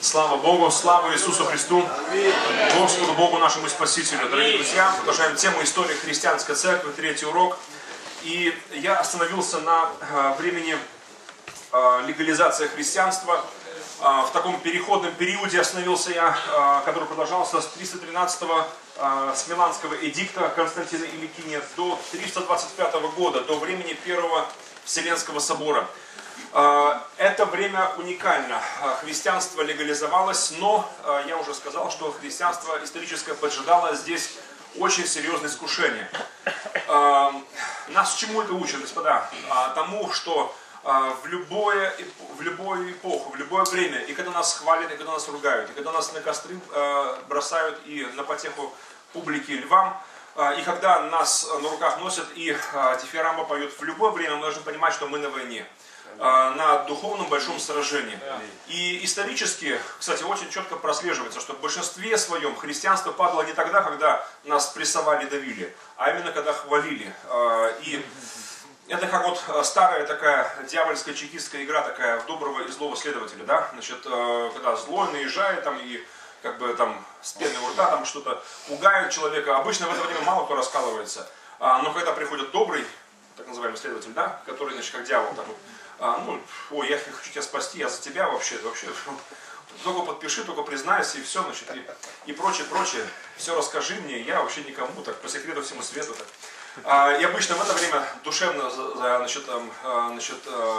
Слава Богу, слава Иисусу Христу, Господу Богу нашему Спасителю. Дорогие друзья, продолжаем тему истории христианской церкви, третий урок. И я остановился на времени легализации христианства. В таком переходном периоде остановился я, который продолжался с 313-го с Миланского эдикта Константина Иликиния до 325 года, до времени Первого Вселенского собора. Это время уникально. Христианство легализовалось, но я уже сказал, что христианство историческое поджидало здесь очень серьезное искушение. Нас чему это учит, господа? Тому, что в любую эпоху, в любое время, и когда нас хвалят, и когда нас ругают, и когда нас на костры бросают, и на потеху публике львам, и когда нас на руках носят, и дифирамба поют, в любое время мы должны понимать, что мы на войне, на духовном большом сражении. И исторически, кстати, очень четко прослеживается, что в большинстве своем христианство падало не тогда, когда нас прессовали, давили, а именно когда хвалили. И это как вот старая такая дьявольская чекистская игра, такая в доброго и злого следователя, да? Значит, когда злой наезжает там и как бы там с пеной у рта там что-то пугают человека, обычно в это время мало кто раскалывается. Но когда приходит добрый, так называемый следователь, да, который, значит, как дьявол там, ой, я хочу тебя спасти, я за тебя вообще, только подпиши, только признайся, и все, значит, и прочее, все расскажи мне, я вообще никому, так, по секрету всему свету, так. И обычно в это время душевно, значит,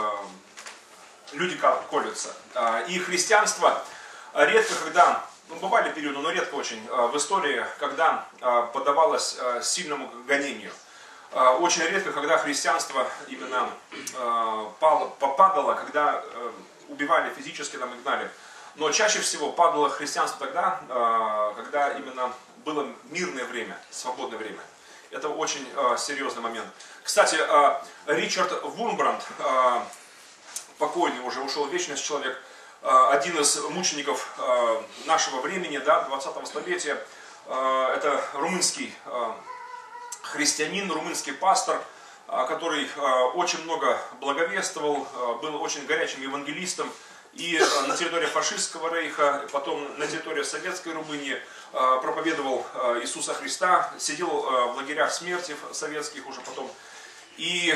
люди колются. И христианство редко когда, бывали периоды, но редко очень в истории, когда поддавалось сильному гонению. Очень редко, когда христианство именно попадало, когда убивали физически, там и гнали. Но чаще всего падало христианство тогда, когда именно было мирное время, свободное время. Это очень серьезный момент. Кстати, Ричард Вурмбранд, покойный уже, ушел в вечность человек, один из мучеников нашего времени, да, 20-го столетия, это румынский христианин, румынский пастор, который очень много благовествовал, был очень горячим евангелистом и на территории фашистского рейха, потом на территории советской Румынии проповедовал Иисуса Христа, сидел в лагерях смерти советских уже потом. И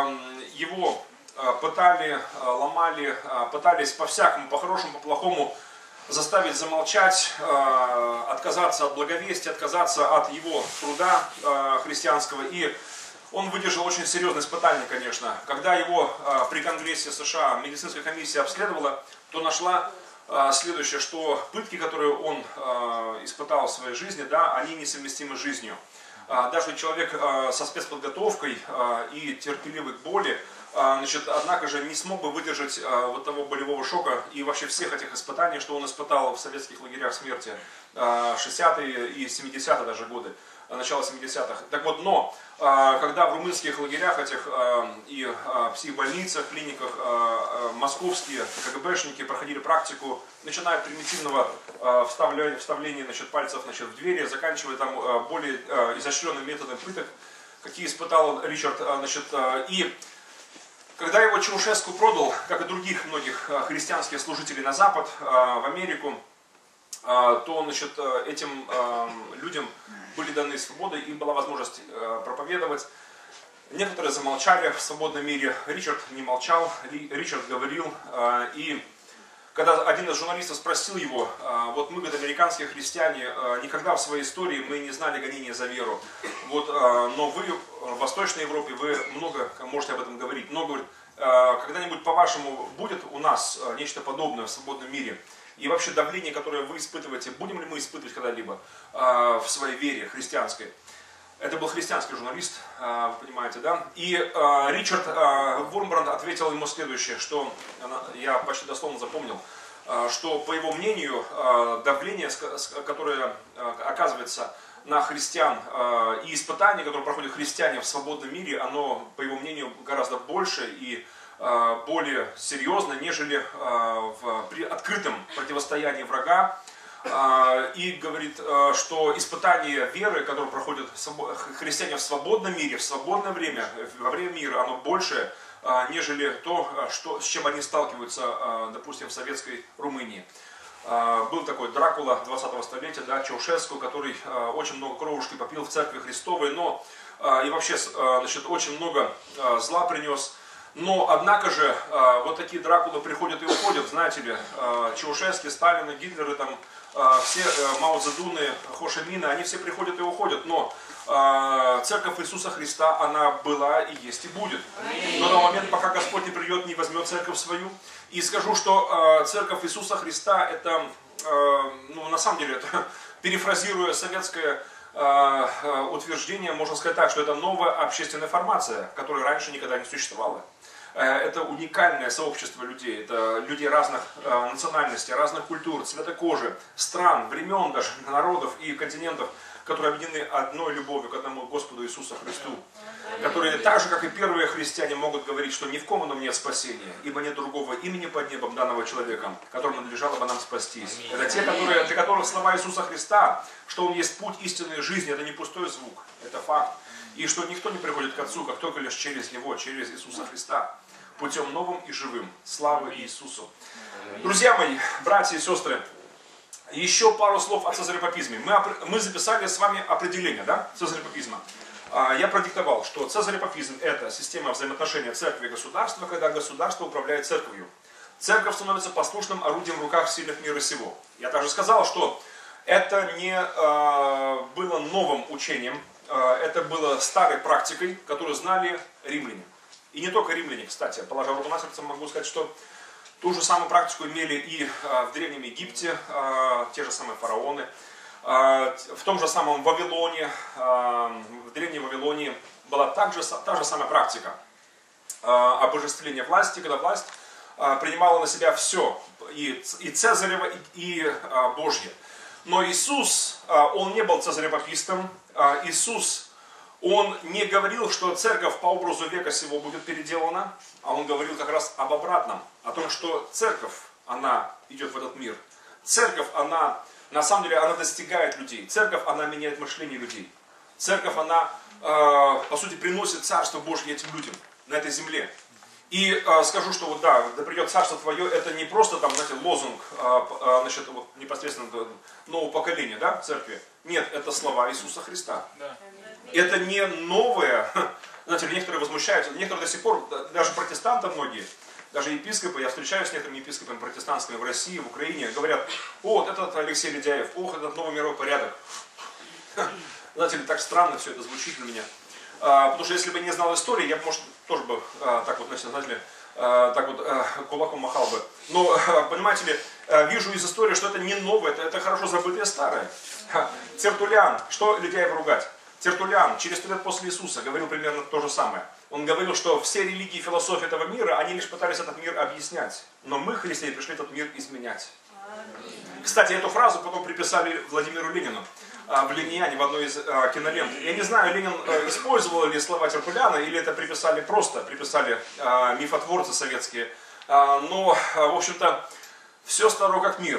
его пытали, ломали, пытались по-всякому, по-хорошему, по-плохому заставить замолчать, отказаться от благовестия, отказаться от его труда христианского. И он выдержал очень серьезное испытание, конечно. Когда его при Конгрессе США медицинская комиссия обследовала, то нашла следующее, что пытки, которые он испытал в своей жизни, да, они несовместимы с жизнью. Даже человек со спецподготовкой и терпеливый к боли, значит, однако же не смог бы выдержать вот того болевого шока и вообще всех этих испытаний, что он испытал в советских лагерях смерти 60-е и 70-е даже годы, начало 70-х. Так вот, но когда в румынских лагерях этих и психбольницах, клиниках московские КГБшники проходили практику, начиная от примитивного вставления, значит, пальцев, значит, в двери, заканчивая там более изощренным методом пыток, какие испытал Ричард, значит, и когда его Чаушеску продал, как и других многих христианских служителей на Запад, в Америку, то, значит, этим людям были даны свободы, им была возможность проповедовать. Некоторые замолчали в свободном мире, Ричард не молчал, Ричард говорил. И когда один из журналистов спросил его, вот мы, говорит, американские христиане, никогда в своей истории мы не знали гонения за веру, вот, но вы в Восточной Европе, вы много можете об этом говорить, но, говорит, когда-нибудь, по-вашему, будет у нас нечто подобное в свободном мире? И вообще давление, которое вы испытываете, будем ли мы испытывать когда-либо в своей вере христианской? Это был христианский журналист, вы понимаете, да? И Ричард Вурмбранд ответил ему следующее, что я почти дословно запомнил, что, по его мнению, давление, которое оказывается на христиан, и испытания, которые проходят христиане в свободном мире, оно, по его мнению, гораздо больше и более серьезно, нежели при открытом противостоянии врага. И говорит, что испытание веры, которое проходят христиане в свободном мире, в свободное время, во время мира, оно больше, нежели то, с чем они сталкиваются, допустим, в советской Румынии. Был такой Дракула 20-го столетия, да, Чаушеску, который очень много кровушки попил в церкви Христовой, но и вообще, значит, очень много зла принес. Но, однако же, вот такие Дракулы приходят и уходят, знаете ли, Чаушески, Сталины, Гитлеры, там, все Мао Цзэдуны, Хо Ши Мины, они все приходят и уходят, но Церковь Иисуса Христа, она была и есть и будет. Но на момент, пока Господь не придет, не возьмет церковь свою. И скажу, что Церковь Иисуса Христа, это, ну, на самом деле, это, перефразируя советское утверждение, можно сказать так, что это новая общественная формация, которая раньше никогда не существовала. Это уникальное сообщество людей, это люди разных национальностей, разных культур, цвета кожи, стран, времен даже, народов и континентов, которые объединены одной любовью к одному Господу Иисусу Христу, которые так же, как и первые христиане, могут говорить, что ни в ком ином нет спасения, ибо нет другого имени под небом данного человеком, которому надлежало бы нам спастись. Это те, для которых слова Иисуса Христа, что Он есть путь истинной жизни, это не пустой звук, это факт. И что никто не приходит к Отцу, как только лишь через Него, через Иисуса Христа, путем новым и живым. Слава Иисусу! Друзья мои, братья и сестры, еще пару слов о цезарепапизме. Мы записали с вами определение, да, цезарепапизма. Я продиктовал, что цезарепапизм – это система взаимоотношения церкви и государства, когда государство управляет церковью. Церковь становится послушным орудием в руках сильных мира сего. Я также сказал, что это не было новым учением, это было старой практикой, которую знали римляне. И не только римляне, кстати. Положа руку на сердце, могу сказать, что ту же самую практику имели и в Древнем Египте, те же самые фараоны. В том же самом Вавилоне, в Древней Вавилонии была та же самая практика обожествления власти, когда власть принимала на себя все, и Цезарева, и Божье. Но Иисус, Он не был цезарепапистом. Иисус, Он не говорил, что церковь по образу века сего будет переделана, а Он говорил как раз об обратном, о том, что церковь, она идет в этот мир. Церковь, она, на самом деле, она достигает людей. Церковь, она меняет мышление людей. Церковь, она, по сути, приносит Царство Божье этим людям на этой земле. И скажу, что вот да придет Царство Твое, это не просто там, знаете, лозунг, значит, вот, непосредственно нового поколения, да, церкви. Нет, это слова Иисуса Христа. Да. Это не новое, знаете, некоторые возмущаются, некоторые до сих пор, даже протестанты многие, даже епископы, я встречаюсь с некоторыми епископами протестантскими в России, в Украине, говорят: о, вот этот Алексей Ледяев, ох, этот новый мировой порядок. Знаете, так странно все это звучит для меня. Потому что если бы не знал истории, я бы, может, тоже бы так вот, знаете ли, так вот кулаком махал бы. Но, понимаете ли, вижу из истории, что это не новое, это хорошо забытое старое. Тертуллиан, что Ледяев ругать? Тертуллиан, через 100 лет после Иисуса, говорил примерно то же самое. Он говорил, что все религии и философии этого мира, они лишь пытались этот мир объяснять. Но мы, христиане, пришли этот мир изменять. Кстати, эту фразу потом приписали Владимиру Ленину в «Лениане», в одной из кинолент. Я не знаю, Ленин использовал ли слова Тертуллиана, или это приписали мифотворцы советские. Но, в общем-то, все старо как мир.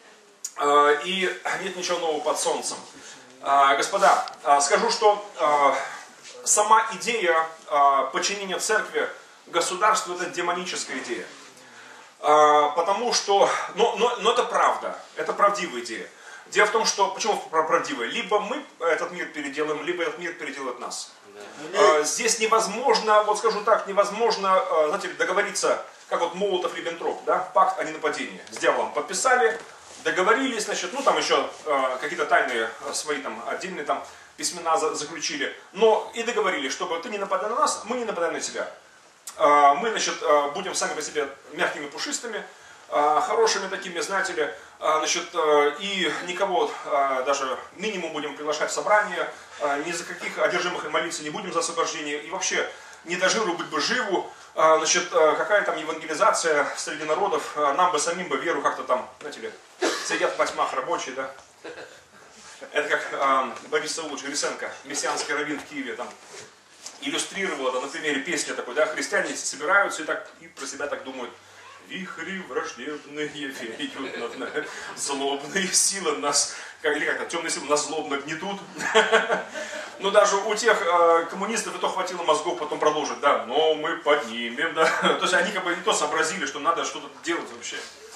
И нет ничего нового под солнцем. Господа, скажу, что сама идея подчинения церкви государству — это демоническая идея. Потому что, но это правда, это правдивая идея. Дело в том, что, почему правдивая? Либо мы этот мир переделаем, либо этот мир переделает нас. Здесь невозможно, вот скажу так, невозможно, знаете, договориться, как вот Молотов-Риббентроп, да, пакт о ненападении. С дьяволом подписали, договорились, значит, ну там еще какие-то тайные свои там отдельные там письмена заключили, но и договорились, чтобы ты не нападай на нас, мы не нападаем на тебя. Мы, значит, будем сами по себе мягкими, пушистыми, хорошими такими, знаете ли, значит, и никого, даже минимум будем приглашать в собрание, ни за каких одержимых молиться не будем за освобождение, и вообще не до жиру быть бы живу, значит, какая там евангелизация среди народов, нам бы самим бы веру как-то там, знаете ли, сидят в тьмах рабочие, да. Это как Борис Саулович Гриценко, мессианский раввин в Киеве, там, иллюстрировал это на примере песни такой, да, христиане собираются и про себя так думают: вихри враждебные веют, злобные силы нас, или как-то темные силы нас злобно гнетут. Но даже у тех коммунистов и то хватило мозгов потом продолжить, да, но мы поднимем, да. То есть они как бы не то сообразили, что надо что-то делать вообще.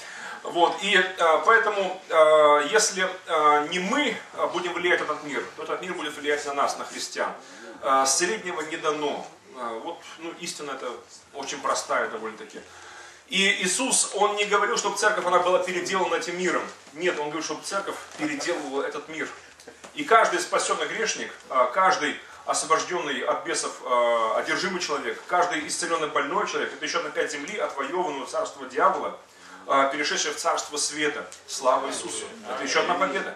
Вот, и поэтому, если не мы будем влиять на этот мир, то этот мир будет влиять на нас, на христиан. Среднего не дано. Вот, ну, истина это очень простая довольно-таки. И Иисус, Он не говорил, чтобы церковь она была переделана этим миром. Нет, Он говорил, чтобы церковь переделывала этот мир. И каждый спасенный грешник, каждый освобожденный от бесов одержимый человек, каждый исцеленный больной человек, это еще на 5 земли отвоеванного царства дьявола, перешедший в царство света. Слава Иисусу. Это еще одна победа.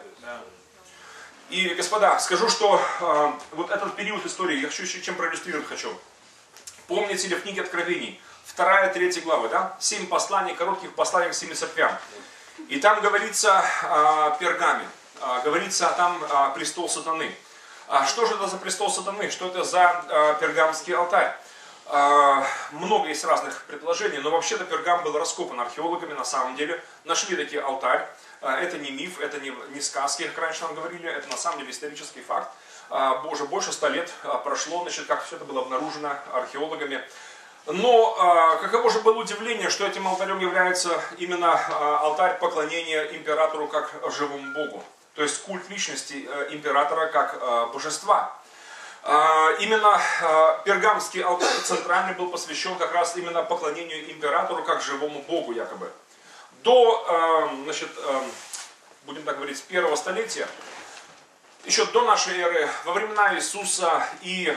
И, господа, скажу, что вот этот период истории, я хочу еще чем проиллюстрировать хочу. Помните ли в книге Откровений, 2-3 главы, да? 7 посланий, коротких посланий к 7 церквям. И там говорится о Пергаме, говорится там престол сатаны. Что же это за престол сатаны? Что это за пергамский алтарь? Много есть разных предположений, но вообще-то Пергам был раскопан археологами на самом деле. Нашли такие алтарь. Это не миф, это не сказки, как раньше нам говорили, это на самом деле исторический факт. Боже, больше 100 лет прошло, значит, как все это было обнаружено археологами. Но каково же было удивление, что этим алтарем является именно алтарь поклонения императору как живому Богу. То есть культ личности императора как божества. Именно пергамский алтарь центральный был посвящен как раз именно поклонению императору как живому Богу якобы. До, значит, будем так говорить, 1-го столетия, еще до нашей эры, во времена Иисуса и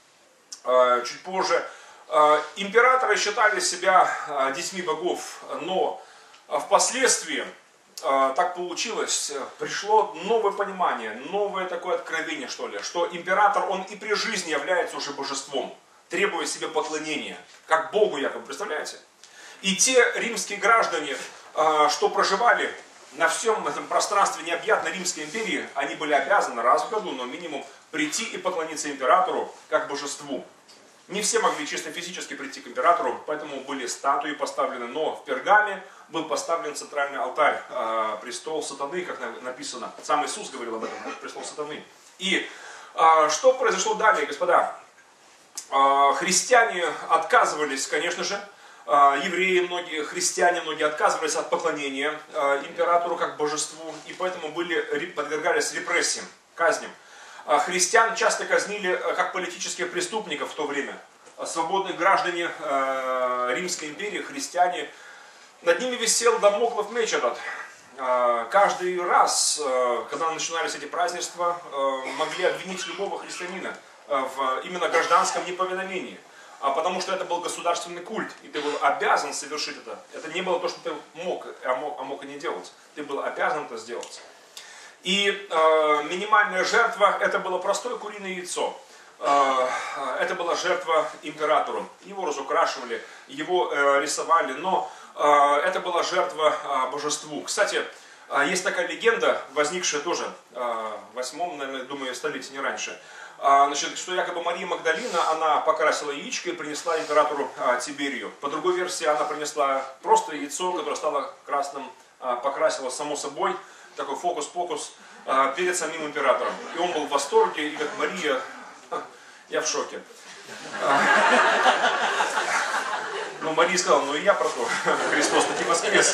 чуть позже, императоры считали себя детьми богов, но впоследствии так получилось, пришло новое понимание, новое такое откровение, что ли, что император, он и при жизни является уже божеством, требуя себе поклонения, как Богу якобы, представляете? И те римские граждане, что проживали на всем этом пространстве необъятной Римской империи, они были обязаны раз в году, но минимум, прийти и поклониться императору как божеству. Не все могли чисто физически прийти к императору, поэтому были статуи поставлены, но в Пергаме был поставлен центральный алтарь, престол сатаны, как написано. Сам Иисус говорил об этом, престол сатаны. И что произошло далее, господа? Христиане отказывались, конечно же, евреи, многие христиане, многие отказывались от поклонения императору как божеству, и поэтому подвергались репрессиям, казням. Христиан часто казнили как политических преступников в то время. Свободные граждане Римской империи, христиане, над ними висел дамоклов меч этот. Каждый раз, когда начинались эти празднества, могли обвинить любого христианина в именно гражданском неповиновении. Потому что это был государственный культ, и ты был обязан совершить это. Это не было то, что ты мог и не делать. Ты был обязан это сделать. И минимальная жертва, это было простое куриное яйцо. Это была жертва императору. Его разукрашивали, его рисовали, но это была жертва божеству. Кстати, есть такая легенда, возникшая тоже в 8-м, наверное, думаю, столетии, не раньше. Значит, что якобы Мария Магдалина, она покрасила яичко и принесла императору Тиберию. По другой версии, она принесла просто яйцо, которое стало красным, покрасила само собой, такой фокус-покус, перед самим императором. И он был в восторге, и как Мария, я в шоке. Но Мария сказала, ну и я про то, Христос таки воскрес.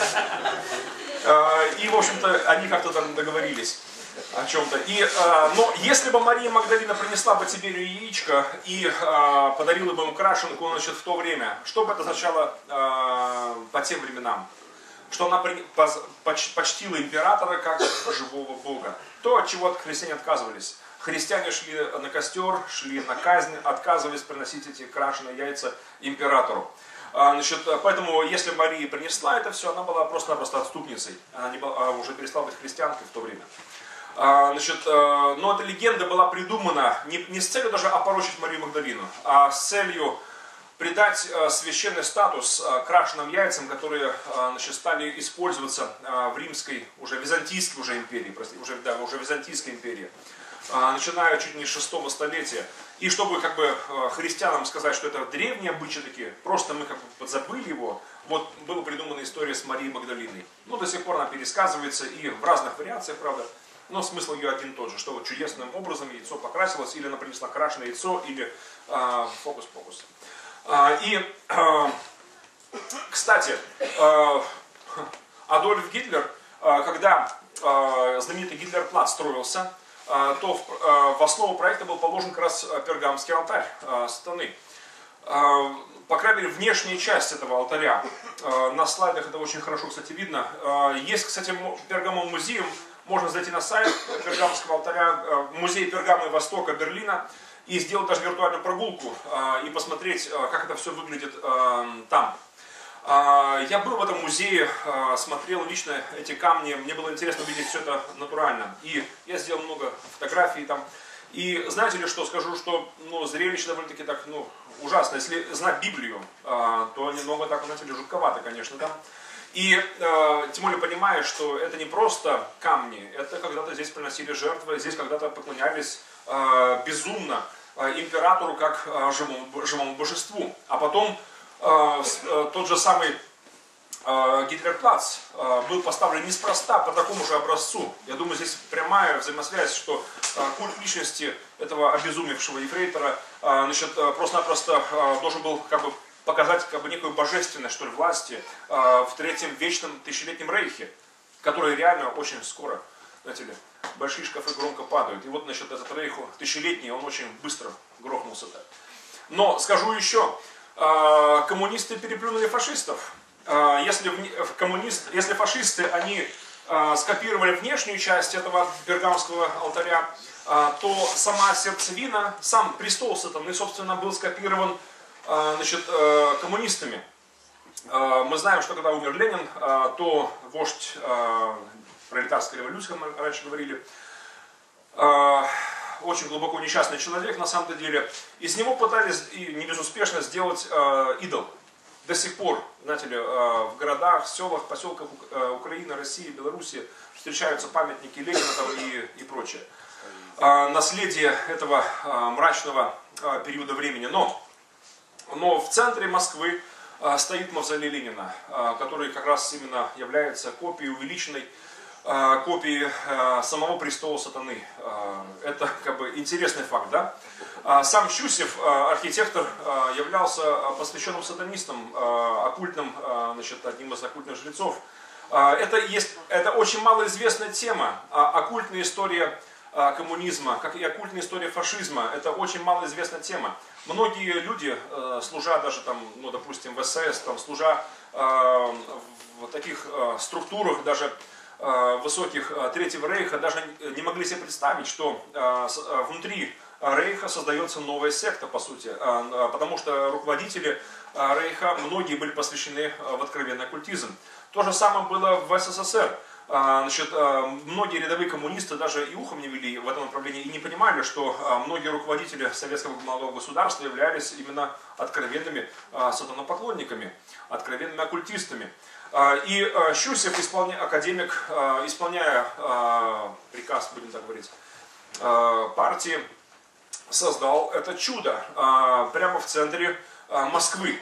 И, в общем-то, они как-то там договорились о чем-то. Но если бы Мария Магдалина принесла бы Тиберию яичко и подарила бы ему крашенку, значит, в то время, что бы это означало по тем временам? Что она почтила императора как живого Бога. То, от чего христиане отказывались. Христиане шли на костер, шли на казнь, отказывались приносить эти крашеные яйца императору. Значит, поэтому, если Мария принесла это все, она была просто-напросто отступницей. Она уже перестала быть христианкой в то время. Значит, но эта легенда была придумана не с целью даже опорочить Марию Магдалину, а с целью придать священный статус крашеным яйцам, которые, значит, стали использоваться в римской, уже византийской уже империи, простите, уже византийской империи, начиная чуть не с 6 столетия. И чтобы как бы христианам сказать, что это древние обычаи такие, просто мы как бы подзабыли его, вот была придумана история с Марией Магдалиной. Ну, до сих пор она пересказывается и в разных вариациях, правда. Но смысл ее один и тот же, что вот чудесным образом яйцо покрасилось, или она принесла крашеное яйцо, или фокус-покус. Кстати, Адольф Гитлер, когда знаменитый Гитлер-плац строился, то в основу проекта был положен как раз пергамский алтарь сатаны. По крайней мере, внешняя часть этого алтаря. На слайдах это очень хорошо, кстати, видно. Есть, кстати, Пергамон музеум. Можно зайти на сайт Пергамского алтаря, музей Пергамы Востока Берлина, и сделать даже виртуальную прогулку и посмотреть, как это все выглядит там. Я был в этом музее, смотрел лично эти камни, мне было интересно увидеть все это натурально. И я сделал много фотографий там. И знаете ли что, скажу, что зрелище довольно-таки так, ужасно. Если знать Библию, то немного так, знаете ли, жутковато, конечно, там. И тем более понимая, что это не просто камни, это когда-то здесь приносили жертвы, здесь когда-то поклонялись безумно императору как живому божеству. А потом тот же самый Гитлер-плац был поставлен неспроста по такому же образцу. Я думаю, здесь прямая взаимосвязь, что культ личности этого обезумевшего ефрейтора просто-напросто должен был показать некую божественность, что ли, власти в Третьем вечном тысячелетнем рейхе, который реально очень скоро, знаете ли, большие шкафы громко падают. И вот насчет этот рейх тысячелетний, он очень быстро грохнулся-то. Но скажу еще, коммунисты переплюнули фашистов. Если фашисты, они скопировали внешнюю часть этого пергамского алтаря, то сама сердцевина, сам престол сатаны, собственно, был скопирован коммунистами. Мы знаем, что когда умер Ленин, то вождь пролетарской революции, как мы раньше говорили, очень глубоко несчастный человек на самом-то деле, из него пытались и не безуспешно сделать идол. До сих пор, знаете ли, в городах, селах, поселках Украины, России, Беларуси встречаются памятники Ленина и прочее. Наследие этого мрачного периода времени. Но в центре Москвы стоит мавзолей Ленина, который как раз именно является копией, увеличенной копией самого престола сатаны. Это интересный факт, да? Сам Щусев, архитектор, являлся посвященным сатанистом, оккультным, одним из оккультных жрецов. Это очень малоизвестная тема. Оккультная история коммунизма, как и оккультная история фашизма, это очень малоизвестная тема. Многие люди, служа даже допустим, в СС, служа в таких структурах, даже высоких Третьего Рейха, даже не могли себе представить, что внутри Рейха создается новая секта, по сути, потому что руководители Рейха, многие были посвящены в откровенный оккультизм. То же самое было в СССР. Многие рядовые коммунисты даже и ухом не вели в этом направлении и не понимали, что многие руководители советского молодого государства являлись именно откровенными сатанопоклонниками, откровенными оккультистами. И Щусев, академик, исполняя приказ, будем так говорить, партии, создал это чудо прямо в центре Москвы,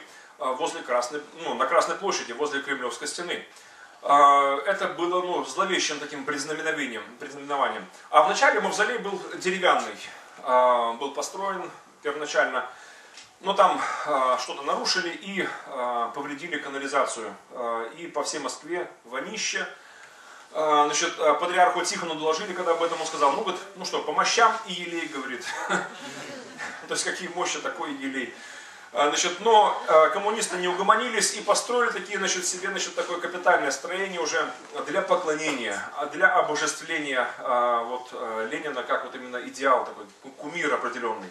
на Красной площади, возле Кремлевской стены. Это было зловещим таким предзнаменованием. А вначале мавзолей был деревянный, был построен первоначально, но там что-то нарушили и повредили канализацию. И по всей Москве вонище. Патриарху Тихону доложили, когда об этом он сказал, по мощам и елей, говорит. То есть какие мощи, такой елей. Но коммунисты не угомонились и построили себе такое капитальное строение уже для поклонения, для обожествления Ленина как именно идеал, такой кумир определенный.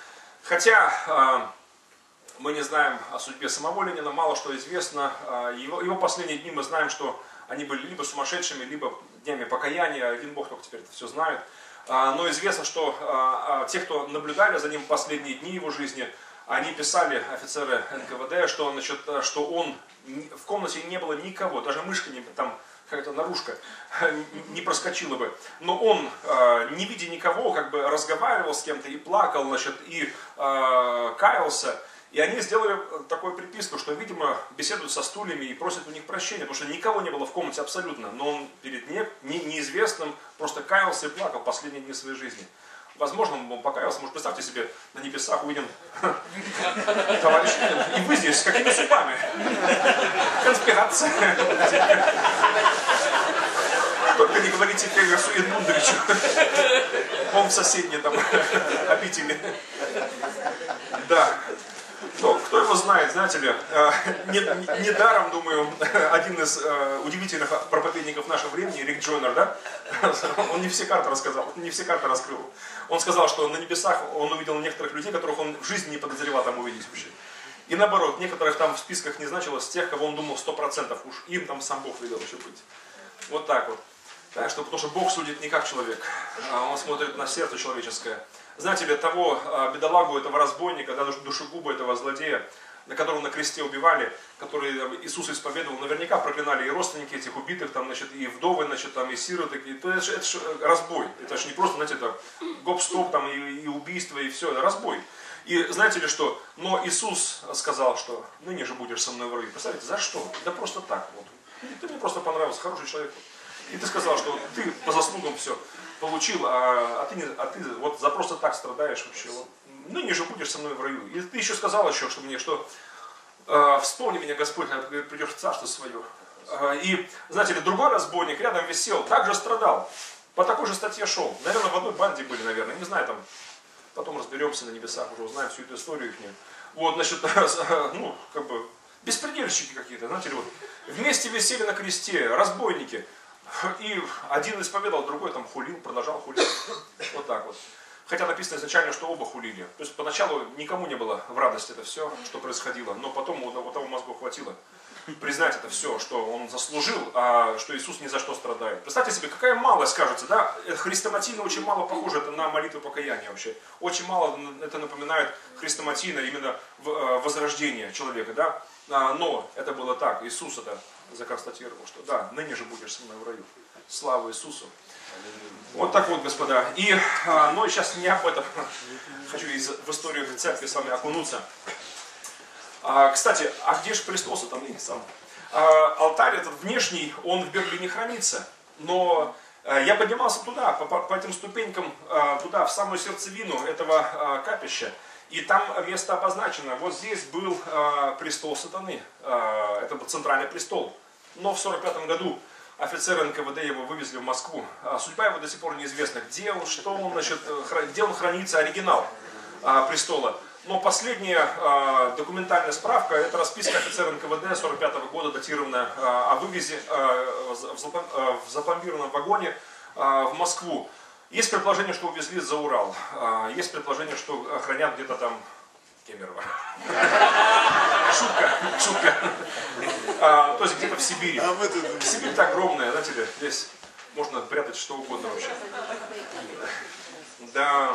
Хотя мы не знаем о судьбе самого Ленина, мало что известно. Его последние дни мы знаем, что они были либо сумасшедшими, либо днями покаяния. Один Бог только теперь это все знает. Но известно, что те, кто наблюдали за ним последние дни его жизни, они писали, офицеры НКВД, что он в комнате не было никого, даже мышка, какая-то наружка не проскочила бы. Но он, не видя никого, разговаривал с кем-то и плакал, и каялся. И они сделали такую приписку, что, видимо, беседуют со стульями и просят у них прощения, потому что никого не было в комнате абсолютно. Но он перед неизвестным просто каялся и плакал последние дни своей жизни. Возможно, он покаялся. Может, представьте себе, на небесах увидим товарищ Ленин. И вы здесь, с какими судьбами? Конспирация. Только не говорите Фельгасу Эдмундовичу. Он в соседней там обители. Да. Но кто его знает, знаете ли, недаром, думаю, один из удивительных проповедников нашего времени, Рик Джойнер, да, он не все карты рассказал, не все карты раскрыл. Он сказал, что на небесах он увидел некоторых людей, которых он в жизни не подозревал там увидеть вообще. И наоборот, некоторых там в списках не значилось тех, кого он думал 100%, уж им там сам Бог велел еще быть. Вот так вот. Так что, потому что Бог судит не как человек, Он смотрит на сердце человеческое. Знаете ли, того бедолагу, этого разбойника, да, душегуба, этого злодея, на которого на кресте убивали, который Иисус исповедовал, наверняка проклинали и родственники этих убитых, там, значит, и вдовы, значит, там, и сироты. Это же разбой. Это же не просто, знаете, там, гоп-стоп, там, и убийство, и все, это разбой. И знаете ли что? Но Иисус сказал, что ныне же будешь со мной в раю. Представляете, за что? Да просто так. Вот. Ты мне просто понравился, хороший человек. И ты сказал, что ты по заслугам все получил, а ты вот за просто так страдаешь вообще. Вот. Ныне же будешь со мной в раю. И ты еще сказал еще, что мне, что вспомни меня, Господь, когда придешь в царство свое. И, знаете ли, другой разбойник рядом висел, также страдал. По такой же статье шел. Наверное, в одной банде были, наверное. Не знаю, там, потом разберемся на небесах, уже узнаем всю эту историю их. Вот, значит, ну, как бы, беспредельщики какие-то, знаете ли, вот. Вместе висели на кресте, разбойники. И один исповедовал, другой там хулил, продолжал хулить. Вот так вот. Хотя написано изначально, что оба хулили. То есть поначалу никому не было в радость это все, что происходило. Но потом у того мозгов хватило признать это все, что он заслужил, а что Иисус ни за что страдает. Представьте себе, какая малость кажется, да? Хрестоматийно очень мало похоже это на молитву покаяния вообще. Очень мало это напоминает хрестоматийно именно возрождение человека, да? Но это было так. Иисус это законстатировал, что да, ныне же будешь со мной в раю. Слава Иисусу. Вот так вот, господа. И, но сейчас не об этом. Хочу в историю церкви с вами окунуться. Кстати, а где же престол сатаны сам? Алтарь этот внешний, он в Берлине хранится. Но я поднимался туда, по этим ступенькам, туда, в самую сердцевину этого капища. И там место обозначено. Вот здесь был престол сатаны. Это был центральный престол. Но в 1945 году офицеры НКВД его вывезли в Москву. Судьба его до сих пор неизвестна. Где он, что он, значит, где он хранится, оригинал престола. Но последняя документальная справка, это расписка офицера НКВД 1945 года, датированная о вывезе в запломбированном вагоне в Москву. Есть предположение, что увезли за Урал. Есть предположение, что хранят где-то там Кемерово. Шутка. То есть где-то в Сибири. Сибирь-то огромная, знаете ли, здесь можно прятать что угодно вообще. Да.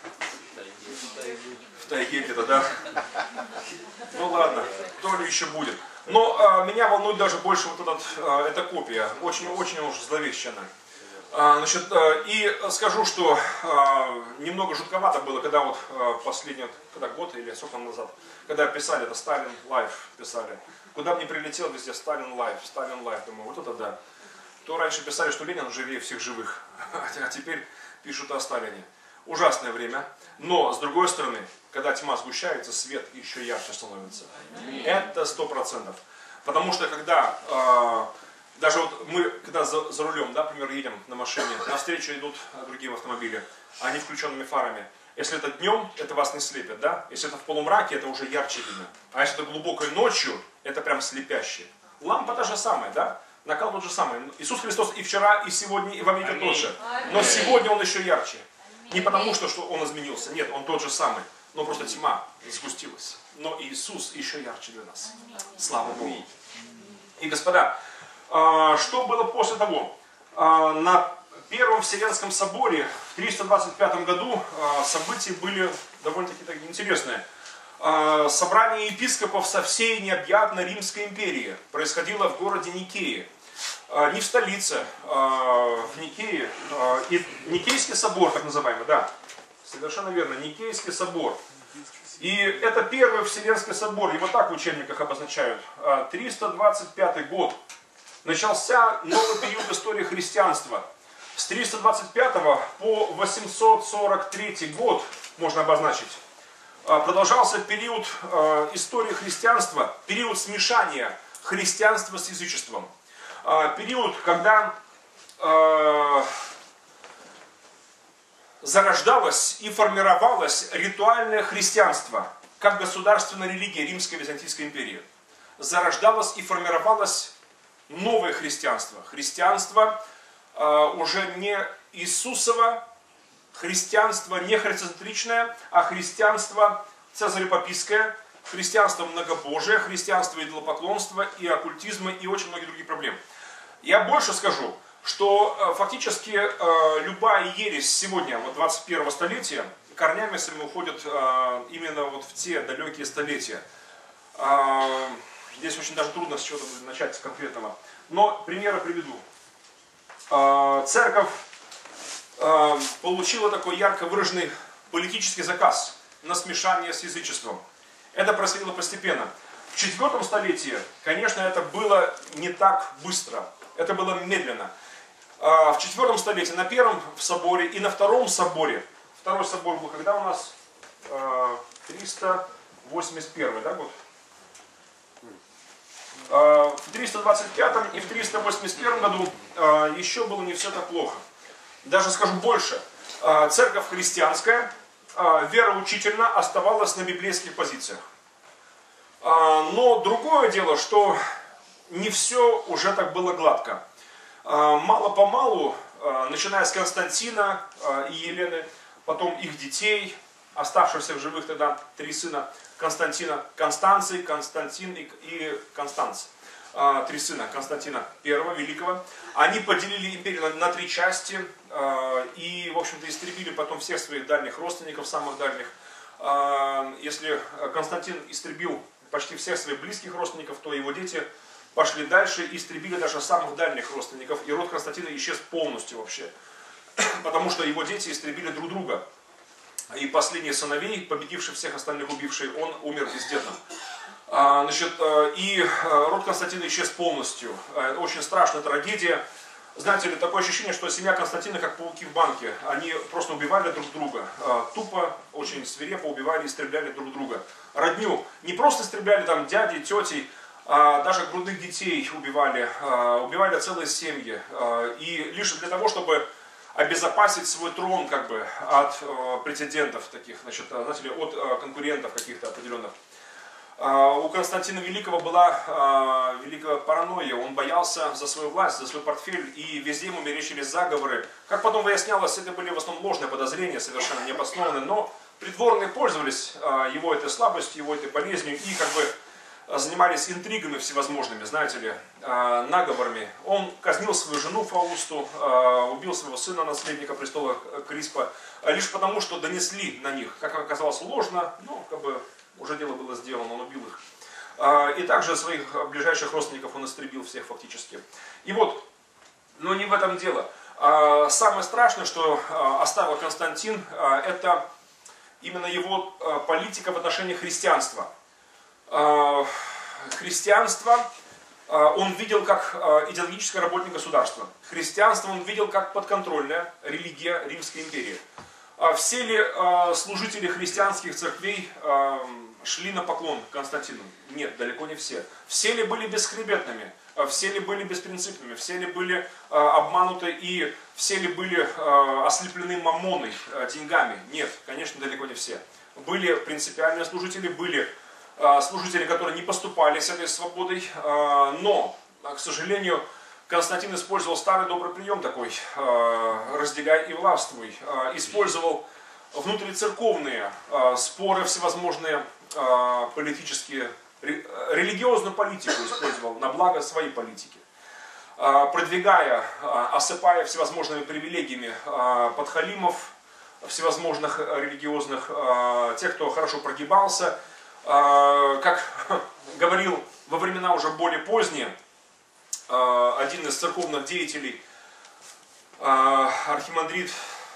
В тайге где-то, да. Ну ладно, то ли еще будет. Но меня волнует даже больше вот эта копия. Очень уж зловещая она. Значит, и скажу, что немного жутковато было, когда вот последний, когда год или сколько там назад, когда писали, это Сталин Лайф писали. Куда бы ни прилетел, везде Сталин Лайф, Сталин Лайф. Думаю, вот это да. То раньше писали, что Ленин живее всех живых, а теперь пишут о Сталине. Ужасное время, но с другой стороны, когда тьма сгущается, свет еще ярче становится. Это 100%. Потому что когда... Даже вот мы, когда за рулем, да, например, едем на машине, навстречу идут другие автомобили, они включенными фарами. Если это днем, это вас не слепит, да? Если это в полумраке, это уже ярче видно. А если это глубокой ночью, это прям слепяще. Лампа та же самая, да? Накал тот же самый. Иисус Христос и вчера, и сегодня, и во веки тот же. Но сегодня Он еще ярче. Не потому, что Он изменился. Нет, Он тот же самый. Но просто тьма сгустилась. Но Иисус еще ярче для нас. Слава Богу. И, господа, что было после того? На Первом Вселенском соборе в 325 году события были довольно-таки интересные. Собрание епископов со всей необъятной Римской империи происходило в городе Никее. Не в столице, в Никее. И Никейский собор, так называемый, да. Совершенно верно, Никейский собор. И это Первый Вселенский собор, его так в учебниках обозначают. 325 год. Начался новый период истории христианства. С 325 по 843 год, можно обозначить, продолжался период истории христианства, период смешания христианства с язычеством. Период, когда зарождалось и формировалось ритуальное христианство, как государственная религия Римской Византийской империи. Зарождалось и формировалось новое христианство. Христианство уже не Иисусово, христианство не христоцентричное, а христианство цезаропапистское, христианство многобожие, христианство идолопоклонства и оккультизма и очень многие другие проблемы. Я больше скажу, что фактически любая ересь сегодня, вот 21-го столетия, корнями своими уходят именно вот в те далекие столетия. Здесь очень даже трудно с чего-то начать конкретного. Но примеры приведу. Церковь получила такой ярко выраженный политический заказ на смешание с язычеством. Это происходило постепенно. В 4 столетии, конечно, это было не так быстро. Это было медленно. В 4 столетии, на первом соборе и на втором соборе, второй собор был когда у нас? 381, да, год? В 325 и в 381 году еще было не все так плохо. Даже скажу больше, церковь христианская, вероучительно оставалась на библейских позициях. Но другое дело, что не все уже так было гладко. Мало-помалу, начиная с Константина и Елены, потом их детей, оставшихся в живых тогда 3 сына Константина, Констанций, Константин и Констанц. 3 сына Константина I Великого. Они поделили империю на 3 части и, в общем-то, истребили потом всех своих дальних родственников, самых дальних. Если Константин истребил почти всех своих близких родственников, то его дети пошли дальше и истребили даже самых дальних родственников. И род Константина исчез полностью вообще. Потому что его дети истребили друг друга. И последний сыновей, победивший всех остальных, убивший, он умер бездетным. И род Константина исчез полностью. Очень страшная трагедия. Знаете ли, такое ощущение, что семья Константина как пауки в банке. Они просто убивали друг друга. Тупо, очень свирепо убивали, истребляли друг друга. Родню не просто истребляли там дяди, тети, даже грудных детей убивали. Убивали целые семьи. И лишь для того, чтобы обезопасить свой трон как бы от претендентов таких, значит, знаете ли, от конкурентов каких-то определенных. У Константина Великого была великая паранойя, он боялся за свою власть, за свой портфель, и везде ему мерещились заговоры. Как потом выяснялось, это были в основном ложные подозрения, совершенно необоснованные, но придворные пользовались его этой слабостью, его этой болезнью и как бы занимались интригами всевозможными, знаете ли, наговорами. Он казнил свою жену Фаусту, убил своего сына, наследника престола Криспа, лишь потому, что донесли на них, как оказалось, ложно, но как бы уже дело было сделано, он убил их. И также своих ближайших родственников он истребил всех фактически. И вот, но не в этом дело. Самое страшное, что оставил Константин, это именно его политика в отношении христианства. Христианство он видел как идеологическое работник государства. Христианство он видел как подконтрольная религия Римской империи. Все ли служители христианских церквей шли на поклон Константину? Нет, далеко не все. Все ли были бесхребетными? Все ли были беспринципными? Все ли были обмануты и все ли были ослеплены маммоной, деньгами? Нет, конечно, далеко не все. Были принципиальные служители, были служители, которые не поступали с этой свободой, но, к сожалению, Константин использовал старый добрый прием такой, разделяй и властвуй, использовал внутрицерковные споры всевозможные, политические, религиозную политику использовал на благо своей политики, продвигая, осыпая всевозможными привилегиями подхалимов, всевозможных религиозных, тех, кто хорошо прогибался, как говорил во времена уже более поздние, один из церковных деятелей, архимандрит,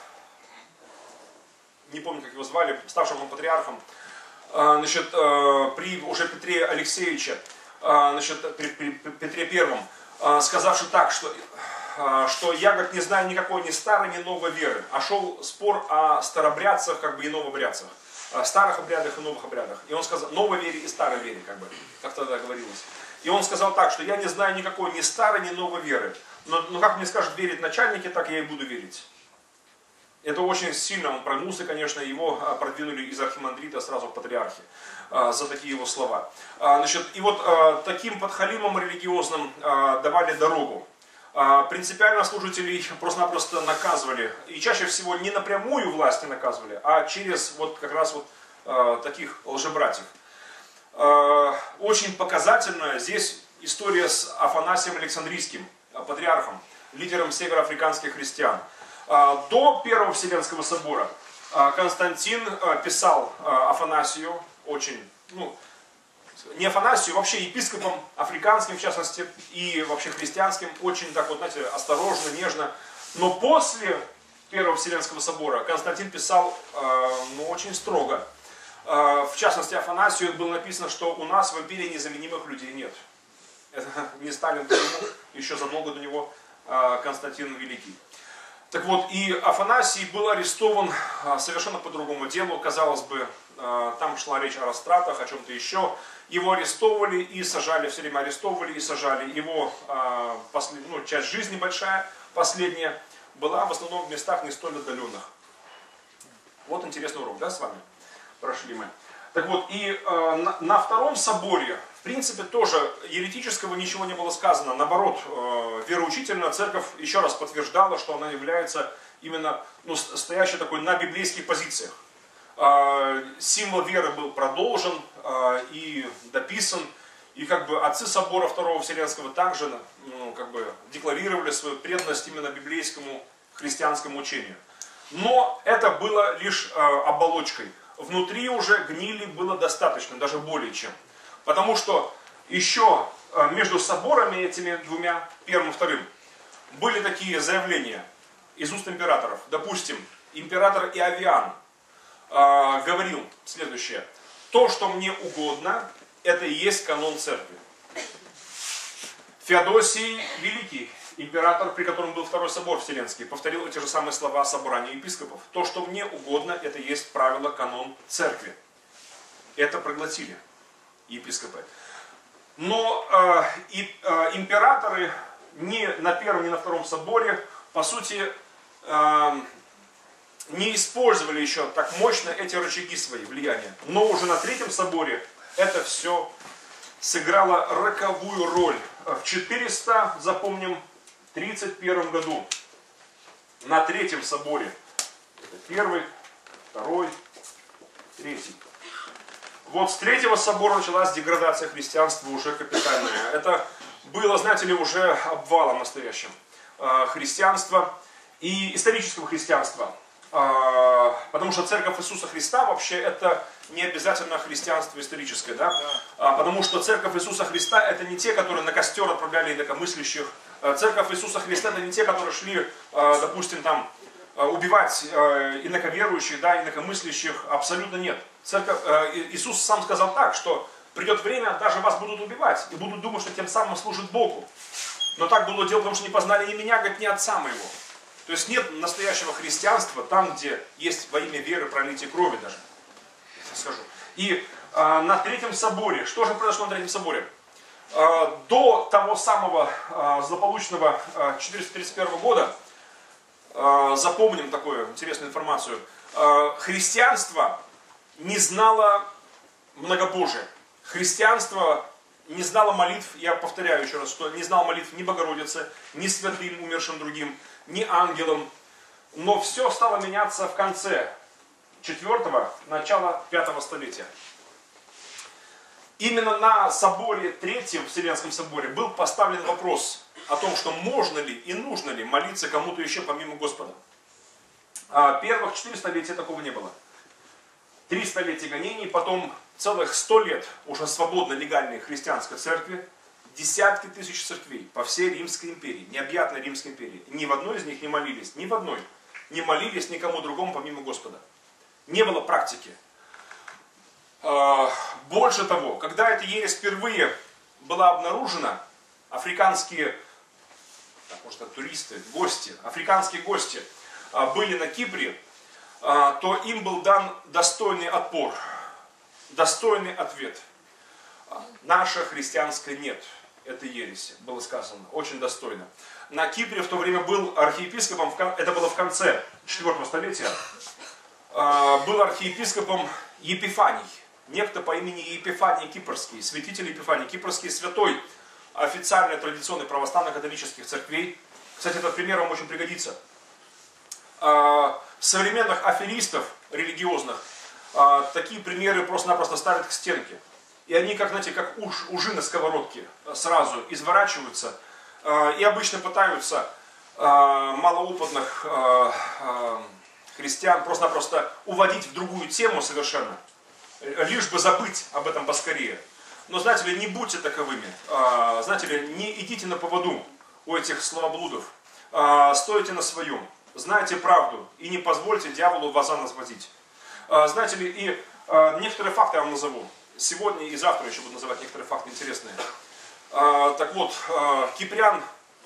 не помню, как его звали, ставшим он патриархом, значит, при уже Петре Алексеевиче, значит, при Петре Первом, сказавший так, что что я, как не знаю никакой ни старой, ни новой веры. А шел спор о старобрядцах, как бы, и новобрядцах. О старых обрядах и новых обрядах. И он сказал, новой вере и старой вере, как тогда говорилось. И он сказал так, что я не знаю никакой ни старой, ни новой веры. Но как мне скажут верить начальники, так я и буду верить. Это очень сильно он прогнулся, конечно, его продвинули из архимандрита сразу в патриархи за такие его слова. Значит, и вот таким подхалимам религиозным давали дорогу. Принципиально служителей просто-напросто наказывали. И чаще всего не напрямую власти наказывали, а через вот как раз вот таких лжебратьев. Очень показательная здесь история с Афанасием Александрийским, патриархом, лидером североафриканских христиан. До Первого Вселенского собора Константин писал Афанасию, очень, не Афанасию, вообще епископом африканским, в частности, и вообще христианским, очень так вот, знаете, осторожно, нежно. Но после Первого Вселенского собора Константин писал, очень строго. В частности, Афанасию было написано, что у нас в империи незаменимых людей нет. Это не Сталин придумал, еще задолго до него Константин Великий. Так вот, и Афанасий был арестован совершенно по другому делу. Казалось бы, там шла речь о растратах, о чем-то еще. Его арестовывали и сажали, все время арестовывали и сажали. Его часть жизни большая, последняя, была в основном в местах не столь отдаленных. Вот интересный урок, да, с вами прошли мы. Так вот, и на Втором соборе, в принципе, тоже еретического ничего не было сказано. Наоборот, вероучительно церковь еще раз подтверждала, что она является именно стоящей такой на библейских позициях. Символ веры был продолжен и дописан. И как бы отцы собора Второго Вселенского также декларировали свою преданность именно библейскому христианскому учению. Но это было лишь оболочкой. Внутри уже гнили было достаточно, даже более чем. Потому что еще между соборами этими двумя, первым и вторым, были такие заявления из уст императоров. Допустим, император Иовиан говорил следующее. То, что мне угодно, это и есть канон церкви. Феодосий Великий, император, при котором был Второй собор Вселенский, повторил эти же самые слова собрания епископов. То, что мне угодно, это и есть правило, канон церкви. Это проглотили епископы. Но императоры ни на Первом, ни на Втором соборе, по сути, не использовали еще так мощно эти рычаги свои влияния. Но уже на Третьем соборе это все сыграло роковую роль. В 431 году на Третьем соборе, первый, второй, третий. Вот с Третьего собора началась деградация христианства уже капитальная. Это было, знаете ли, уже обвалом настоящим христианства и исторического христианства. Потому что Церковь Иисуса Христа вообще это не обязательно христианство историческое, да? Потому что Церковь Иисуса Христа это не те, которые на костер отправляли инакомыслящих. Церковь Иисуса Христа это не те, которые шли, допустим, там убивать инаковерующих, да, инакомыслящих. Абсолютно нет. Иисус сам сказал так, что придет время, даже вас будут убивать и будут думать, что тем самым служат Богу. Но так было дело, потому что не познали ни меня, говорит, ни Отца моего. То есть нет настоящего христианства там, где есть во имя веры пролитие крови даже. Я скажу. И на Третьем соборе, что же произошло на Третьем соборе? До того самого злополучного 431 года, запомним такую интересную информацию, христианство не знало многобожия. Христианство не знало молитв, я повторяю еще раз, что не знало молитв ни Богородицы, ни святым, умершим другим, ни ангелам. Но все стало меняться в конце 4-го, начала 5-го столетия. Именно на соборе, Третьем Вселенском соборе, был поставлен вопрос о том, что можно ли и нужно ли молиться кому-то еще помимо Господа. Первых 4 столетия такого не было. 3 столетия гонений, потом целых 100 лет уже свободно легальной христианской церкви, десятки тысяч церквей по всей Римской империи, необъятной Римской империи. Ни в одной из них не молились, ни в одной не молились никому другому помимо Господа. Не было практики. Больше того, когда эта ересь впервые была обнаружена, африканские можно сказать, туристы, гости, африканские гости были на Кипре, то им был дан достойный отпор, достойный ответ. Наша христианская нет. Это ересь, было сказано, очень достойно. На Кипре в то время был архиепископом, это было в конце 4 столетия, был архиепископом Епифаний. Некто по имени Епифаний Кипрский, святитель Епифаний Кипрский, святой официальной традиционной православно-католических церквей. Кстати, этот пример вам очень пригодится. Современных аферистов религиозных такие примеры просто-напросто ставят к стенке. И они, как, знаете, как ужи на сковородке, сразу изворачиваются и обычно пытаются малоопытных христиан просто-напросто уводить в другую тему совершенно, лишь бы забыть об этом поскорее. Но, знаете ли, не будьте таковыми, знаете ли, не идите на поводу у этих словоблудов, стойте на своем, знайте правду и не позвольте дьяволу вас за нас водить. Знаете ли, и некоторые факты я вам назову. Сегодня и завтра еще буду называть некоторые факты интересные. Так вот, Киприан,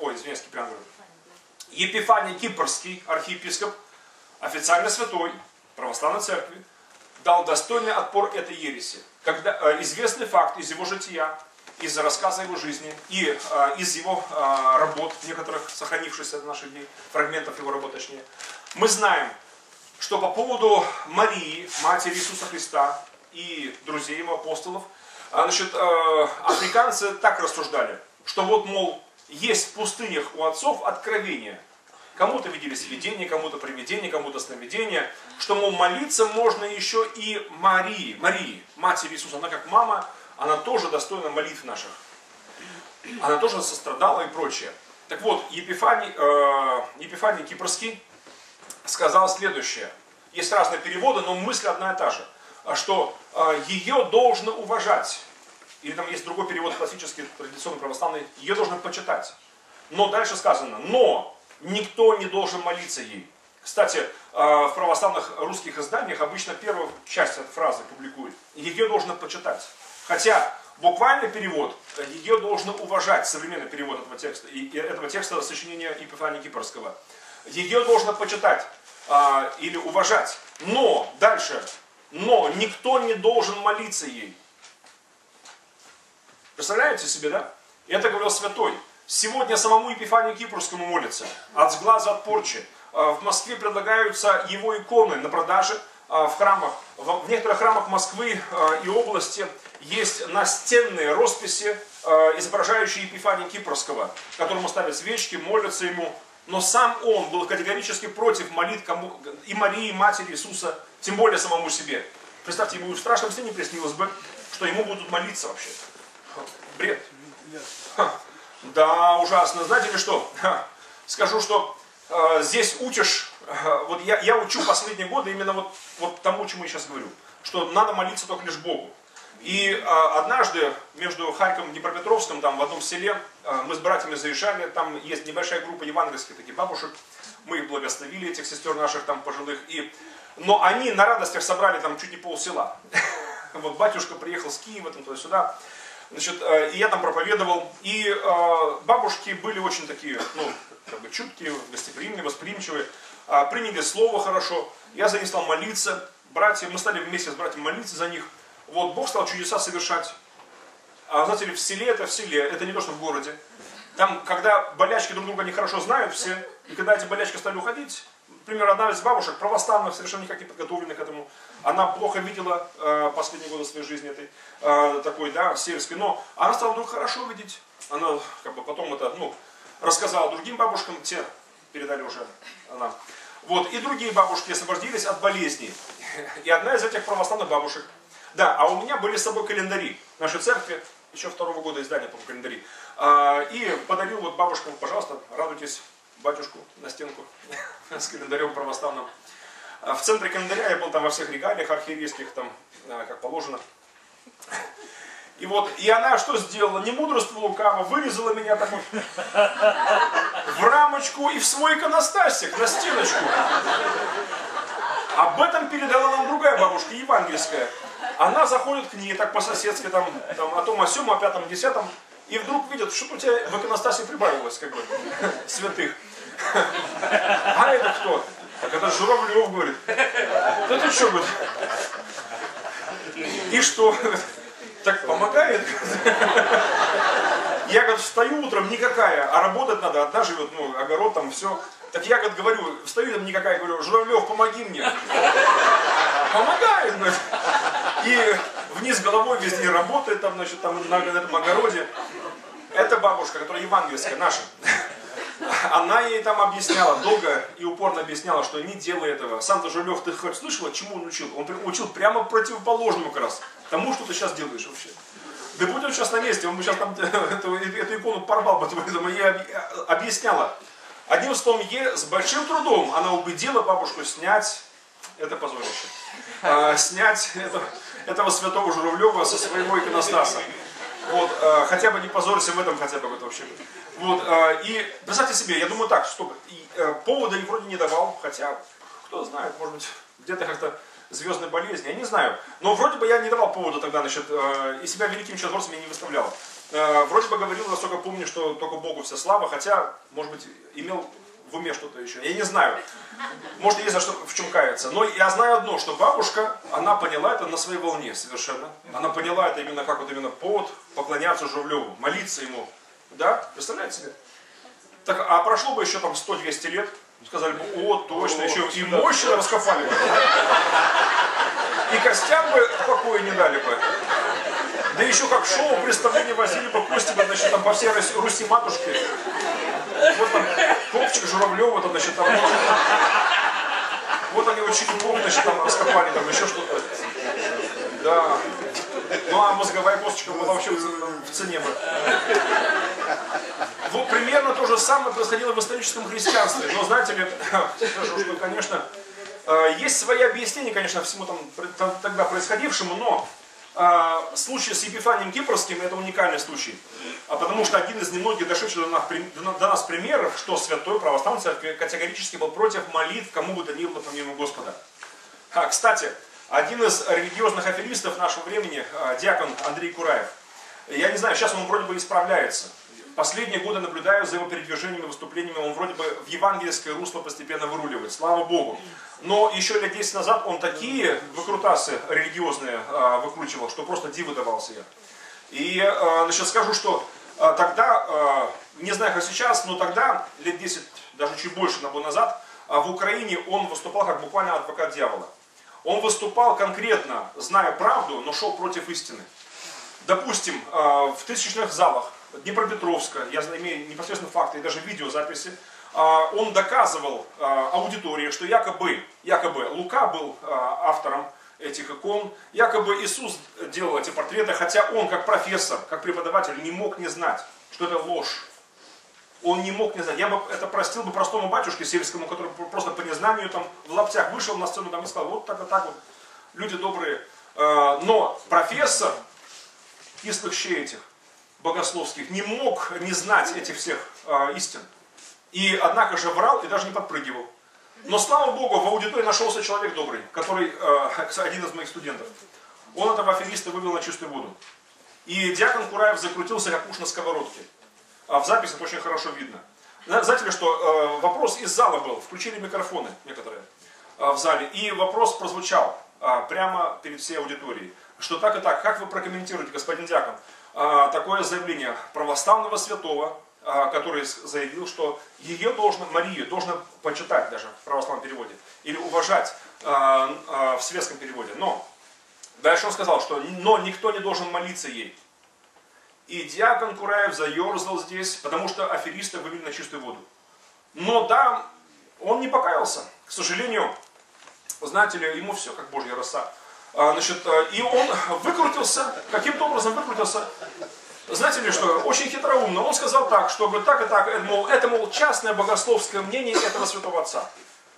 Епифаний Кипрский, архиепископ, официально святой православной церкви, дал достойный отпор этой ереси. Когда известный факт из его жития, из рассказа его жизни и из его работ, некоторых сохранившихся до наших дней, фрагментов его работ точнее, мы знаем, что по поводу Марии, матери Иисуса Христа и друзей его апостолов, значит, африканцы так рассуждали, что вот, мол, есть в пустынях у отцов откровения. Кому-то видели видение, кому-то привидение, кому-то сновидение, что, мол, молиться можно еще и Марии, матери Иисуса. Она как мама, она тоже достойна молитв наших. Она тоже сострадала и прочее. Так вот, Епифаний Кипрский сказал следующее. Есть разные переводы, но мысль одна и та же. Что ее должно уважать. Или там есть другой перевод классический, традиционный православный. Ее должно почитать. Но дальше сказано, но никто не должен молиться ей. Кстати, в православных русских изданиях обычно первую часть этой фразы публикуют. Ее должно почитать. Хотя буквальный перевод, ее должно уважать, современный перевод этого текста, и этого текста сочинения Епифания Кипрского. Ее должно почитать или уважать. Но, дальше, но никто не должен молиться ей. Представляете себе, да? Это говорил святой. Сегодня самому Епифанию Кипрскому молятся. От сглаза, от порчи. В Москве предлагаются его иконы на продаже в храмах. В некоторых храмах Москвы и области есть настенные росписи, изображающие Епифания Кипрского, которому ставят свечки, молятся ему. Но сам он был категорически против молитв и Марии, и матери Иисуса, тем более самому себе. Представьте, ему в страшном сне не приснилось бы, что ему будут молиться вообще. Бред. Да, ужасно. Знаете ли что? Скажу, что здесь учишь, вот я учу последние годы именно вот тому, чему я сейчас говорю, что надо молиться только лишь Богу. И однажды между Харьковом и Днепропетровском, там в одном селе, мы с братьями заезжали, там есть небольшая группа евангельских таких бабушек, мы их благословили, этих сестер наших там пожилых, но они на радостях собрали там чуть не полсела. Вот батюшка приехал с Киева, там туда-сюда, значит, и я там проповедовал, и бабушки были очень такие, ну, как бы чуткие, гостеприимные, восприимчивые, приняли слово хорошо, я за них стал молиться, братья, мы стали вместе с братьями молиться за них. Вот, Бог стал чудеса совершать. А знаете ли, в селе, это не то, что в городе. Там, когда болячки друг друга нехорошо знают все, и когда эти болячки стали уходить, например, одна из бабушек, православных, совершенно никак не подготовленных к этому, она плохо видела последние годы своей жизни этой, такой, да, сельской, но она стала вдруг хорошо видеть. Она, как бы, потом это, ну, рассказала другим бабушкам, те передали уже она. Вот, и другие бабушки освободились от болезней. И одна из этих православных бабушек, да, а у меня были с собой календари нашей церкви, еще 2-го года издания, по-моему, календари. И подарил вот бабушкам, пожалуйста, радуйтесь, батюшку на стенку с календарем православным. В центре календаря я был там во всех регалиях архиерейских, там, как положено. И вот, и она что сделала? Не мудрство лукаво, вырезала меня так вот в рамочку и в свой иконостасик, на стеночку. Об этом передала нам другая бабушка, евангельская. Она заходит к ней так по-соседски, там о том, о сём, о пятом, десятом. И вдруг видят, что у тебя в иконостасе прибавилось, как бы, святых. А это кто? Так это Журавлев, говорит. Да ты что, говорит? И что? Так помогает? Я, говорит, встаю утром, никакая, а работать надо, одна живет, ну, огород там, все. Так я, говорит, говорю, встаю там никакая, говорю, Журавлев, помоги мне. Помогает, говорит. И вниз головой везде работает, там, значит, там на этом огороде. Это бабушка, которая евангельская, наша. Она ей там объясняла, долго и упорно объясняла, что не делай этого. Сам-то Журавлев, ты хоть слышала, чему он учил? Он учил прямо противоположному как раз. Тому, что ты сейчас делаешь вообще. Да будь он сейчас на месте, он бы сейчас там эту икону порвал, поэтому я объясняла. Одним словом, с большим трудом она убедила бабушку снять это позорище. Снять этого святого Журавлева со своего иконостаса. Вот, хотя бы не позорься в этом, хотя бы вот вообще. Вот, и представьте себе, я думаю так, что повода вроде не давал, хотя, кто знает, может быть, где-то как-то звездной болезни, я не знаю. Но вроде бы я не давал повода тогда, значит, и себя великим чудотворцем я не выставлял. Вроде бы говорил, насколько помню, что только Богу вся слава, хотя, может быть, имел в уме что-то еще. Я не знаю. Может, есть за что в чем каяться. Но я знаю одно, что бабушка, она поняла это на своей волне совершенно. Она поняла это именно как вот именно повод поклоняться Журавлеву, молиться ему. Да? Представляете себе? Так, а прошло бы еще там 100-200 лет, сказали бы, о, точно, еще и мощно раскопали бы. И костям бы в покое не дали бы. Да еще как шоу представление возили бы кости бы, значит, там по всей Руси матушки. Вот там Попчик Журавлева, там, значит, там. Вот они вот черепом, значит, там раскопали, там еще что-то. Да. Ну а мозговая косточка была вообще в цене бы. Вот примерно то же самое происходило в историческом христианстве. Но знаете ли, скажу, что, конечно, есть свои объяснения, конечно, всему там тогда происходившему, но случай с Епифанием Кипрским это уникальный случай. Потому что один из немногих дошедших до нас примеров, что святой православной церкви категорически был против молитв кому бы то ни было помимо Господа. Кстати, один из религиозных аферистов нашего времени, диакон Андрей Кураев, я не знаю, сейчас он вроде бы исправляется. Последние годы наблюдаю за его передвижениями и выступлениями, он вроде бы в евангельское русло постепенно выруливает, слава Богу. Но еще лет 10 назад он такие выкрутасы религиозные выкручивал, что просто диву давался я. И значит, скажу, что тогда, не знаю как сейчас, но тогда, лет 10, даже чуть больше назад, в Украине он выступал как буквально адвокат дьявола. Он выступал конкретно, зная правду, но шел против истины. Допустим, в тысячных залах Днепропетровска, я имею непосредственно факты и даже видеозаписи, он доказывал аудитории, что якобы Лука был автором этих икон, якобы Иисус делал эти портреты, хотя он как профессор, как преподаватель не мог не знать, что это ложь. Он не мог не знать. Я бы это простил бы простому батюшке сельскому, который просто по незнанию там в лаптях вышел на сцену там, и сказал, вот так и так вот, люди добрые. Но профессор кислых щей этих богословских не мог не знать этих всех истин. И однако же врал и даже не подпрыгивал. Но слава Богу, в аудитории нашелся человек добрый, который, один из моих студентов. Он этого афериста вывел на чистую воду. И диакон Кураев закрутился как уж на сковородке. В записи это очень хорошо видно. Знаете ли, что вопрос из зала был, включили микрофоны некоторые в зале, и вопрос прозвучал прямо перед всей аудиторией, что так и так, как вы прокомментируете, господин диакон, такое заявление православного святого, который заявил, что Марию должно почитать даже в православном переводе, или уважать в светском переводе, но дальше он сказал, что но никто не должен молиться ей. И диакон Кураев заерзал здесь, потому что афериста вывели на чистую воду. Но да, он не покаялся. К сожалению, знаете ли, ему все как божья роса. Значит, и он выкрутился, каким-то образом выкрутился. Знаете ли что, очень хитроумно. Он сказал так, что так и так, это, мол, частное богословское мнение этого святого отца.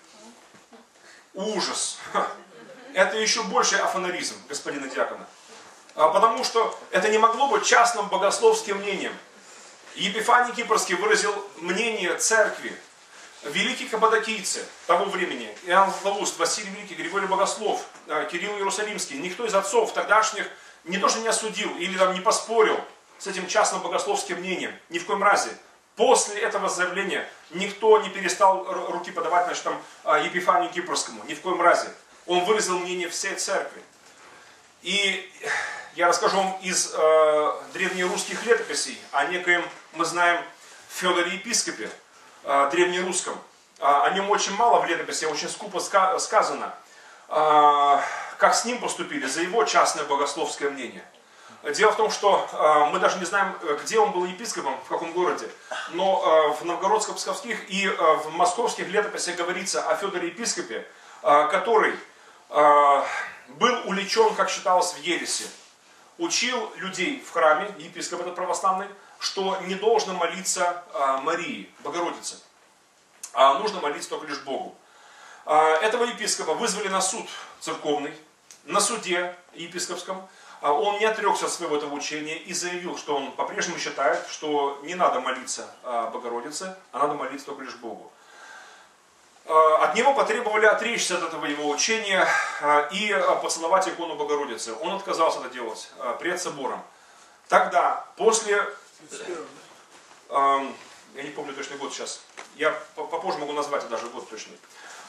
Ужас. Это еще больший афанаризм господина диакона. Потому что это не могло быть частным богословским мнением. Епифаний Кипрский выразил мнение церкви. Великие каппадокийцы того времени, Иоанн Златоуст, Василий Великий, Григорий Богослов, Кирилл Иерусалимский, никто из отцов тогдашних не то что не осудил или там не поспорил с этим частным богословским мнением. Ни в коем разе. После этого заявления никто не перестал руки подавать, значит, там, Епифанию Кипрскому. Ни в коем разе. Он выразил мнение всей церкви. И я расскажу вам из древнерусских летописей о некоем, мы знаем, Федоре Епископе, древнерусском. О нем очень мало в летописи, очень скупо сказано, как с ним поступили, за его частное богословское мнение. Дело в том, что мы даже не знаем, где он был епископом, в каком городе, но в новгородско-псковских и в московских летописях говорится о Федоре Епископе, который был увлечен, как считалось, в ереси. Учил людей в храме, епископ этот православный, что не должно молиться Марии, Богородице, а нужно молиться только лишь Богу. Этого епископа вызвали на суд церковный, на суде епископском. Он не отрекся от своего этого учения и заявил, что он по-прежнему считает, что не надо молиться Богородице, а надо молиться только лишь Богу. От него потребовали отречься от этого его учения и поцеловать икону Богородицы. Он отказался это делать пред собором. Тогда, после... Я не помню точный год сейчас. Я попозже могу назвать даже год точный.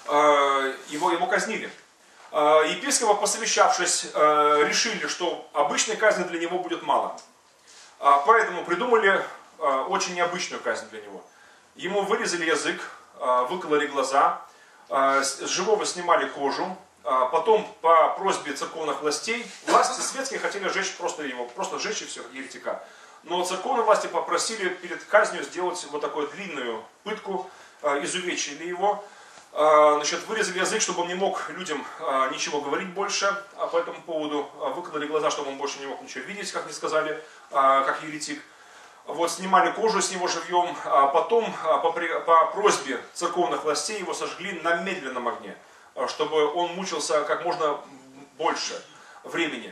Его казнили. Епископы, посовещавшись, решили, что обычной казни для него будет мало. Поэтому придумали очень необычную казнь для него. Ему вырезали язык, выкололи глаза, с живого снимали кожу. Потом по просьбе церковных властей, власти светские хотели сжечь просто сжечь и все, еретика. Но церковные власти попросили перед казнью сделать вот такую длинную пытку, изувечили его. Значит, вырезали язык, чтобы он не мог людям ничего говорить больше по этому поводу. Выкололи глаза, чтобы он больше не мог ничего видеть, как мне сказали, как еретик. Вот, снимали кожу с него живьем. Потом по просьбе церковных властей его сожгли на медленном огне, чтобы он мучился как можно больше времени.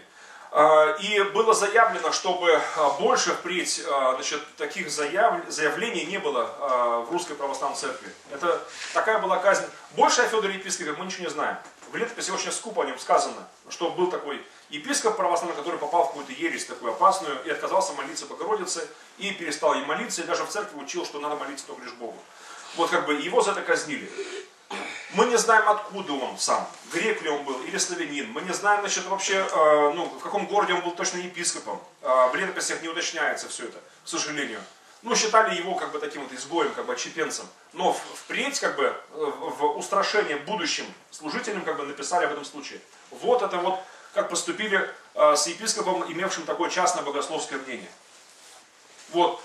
И было заявлено, чтобы больше впредь, значит, таких заявлений не было в Русской Православной Церкви. Это такая была казнь. Больше о Федоре Епископе мы ничего не знаем. В летописи очень скупо о нем сказано, что был такой епископ православный, который попал в какую-то ересь такую опасную и отказался молиться Богородице и перестал ей молиться, и даже в церкви учил, что надо молиться только лишь Богу. Вот как бы его за это казнили. Мы не знаем, откуда он сам, грек ли он был или славянин. Мы не знаем, значит, вообще, в каком городе он был точно епископом. В летописях не уточняется все это, к сожалению. Считали его как бы таким вот изгоем, как бы отщепенцем. Но впредь, как бы, в устрашение будущим служителям, как бы, написали об этом случае. Вот это вот, как поступили с епископом, имевшим такое частное богословское мнение. Вот.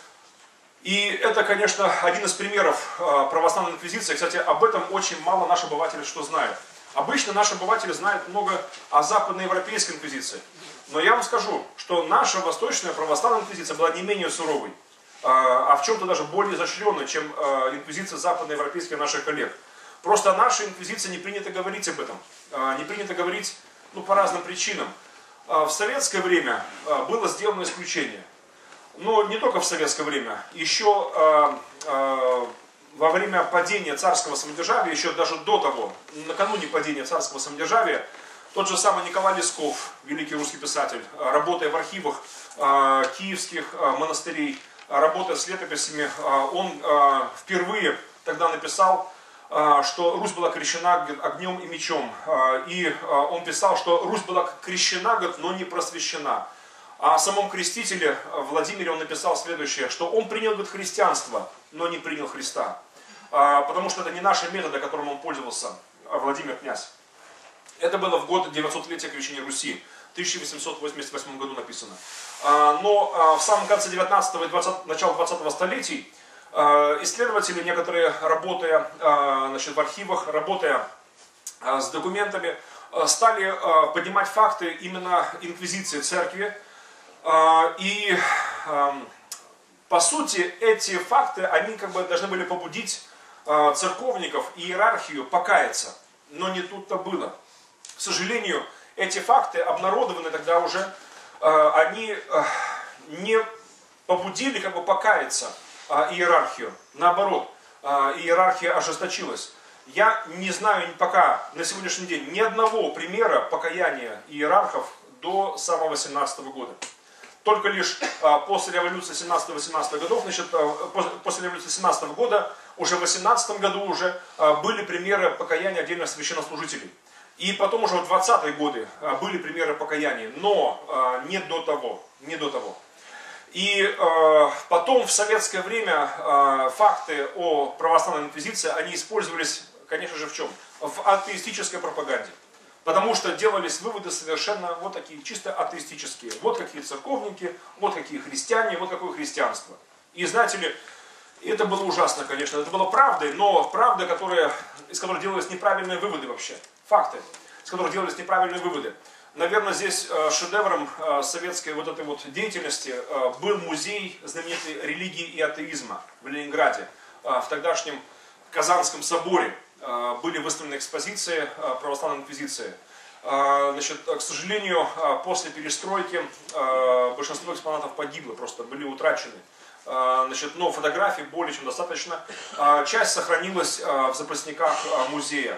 И это, конечно, один из примеров православной инквизиции. Кстати, об этом очень мало наши обыватели что знают. Обычно наши обыватели знают много о западноевропейской инквизиции. Но я вам скажу, что наша восточная православная инквизиция была не менее суровой, а в чем-то даже более изощренной, чем инквизиция западноевропейских наших коллег. Просто о нашей инквизиции не принято говорить об этом. Не принято говорить по разным причинам. В советское время было сделано исключение. Но не только в советское время, еще во время падения царского самодержавия, еще даже до того, накануне падения царского самодержавия, тот же самый Николай Лесков, великий русский писатель, работая в архивах киевских монастырей, работая с летописями, он впервые тогда написал, что Русь была крещена огнем и мечом. И он писал, что Русь была крещена, но не просвещена. А о самом крестителе Владимире он написал следующее, что он принял, христианство, но не принял Христа. Потому что это не наши методы, которым он пользовался, Владимир князь. Это было в год 900-летия крещения Руси, в 1888 году написано. Но в самом конце 19-го и начало 20-го столетий исследователи, некоторые, работая в архивах, работая с документами, стали поднимать факты именно инквизиции церкви. И по сути эти факты, они как бы должны были побудить церковников и иерархию покаяться. Но не тут-то было. К сожалению, эти факты, обнародованные тогда уже, они не побудили как бы покаяться иерархию. Наоборот, иерархия ожесточилась. Я не знаю пока на сегодняшний день ни одного примера покаяния иерархов до самого 18 года. Только лишь после революции 17-18 годов, значит, после революции 17 года, уже в 18 году уже были примеры покаяния отдельных священнослужителей. И потом уже в 20-е годы были примеры покаяния, но не до того. И потом в советское время факты о православной инквизиции, они использовались, конечно же, в чем? В атеистической пропаганде. Потому что делались выводы совершенно вот такие, чисто атеистические. Вот какие церковники, вот какие христиане, вот какое христианство. И знаете ли, это было ужасно, конечно. Это было правдой, но правда, из которой делались неправильные выводы вообще. Факты, из которых делались неправильные выводы. Наверное, здесь шедевром советской вот этой вот деятельности был музей знаменитой религии и атеизма в Ленинграде. В тогдашнем Казанском соборе были выставлены экспозиции православной инквизиции. Значит, к сожалению, после перестройки большинство экспонатов погибло, просто были утрачены. Значит, но фотографий более чем достаточно. Часть сохранилась в запасниках музея.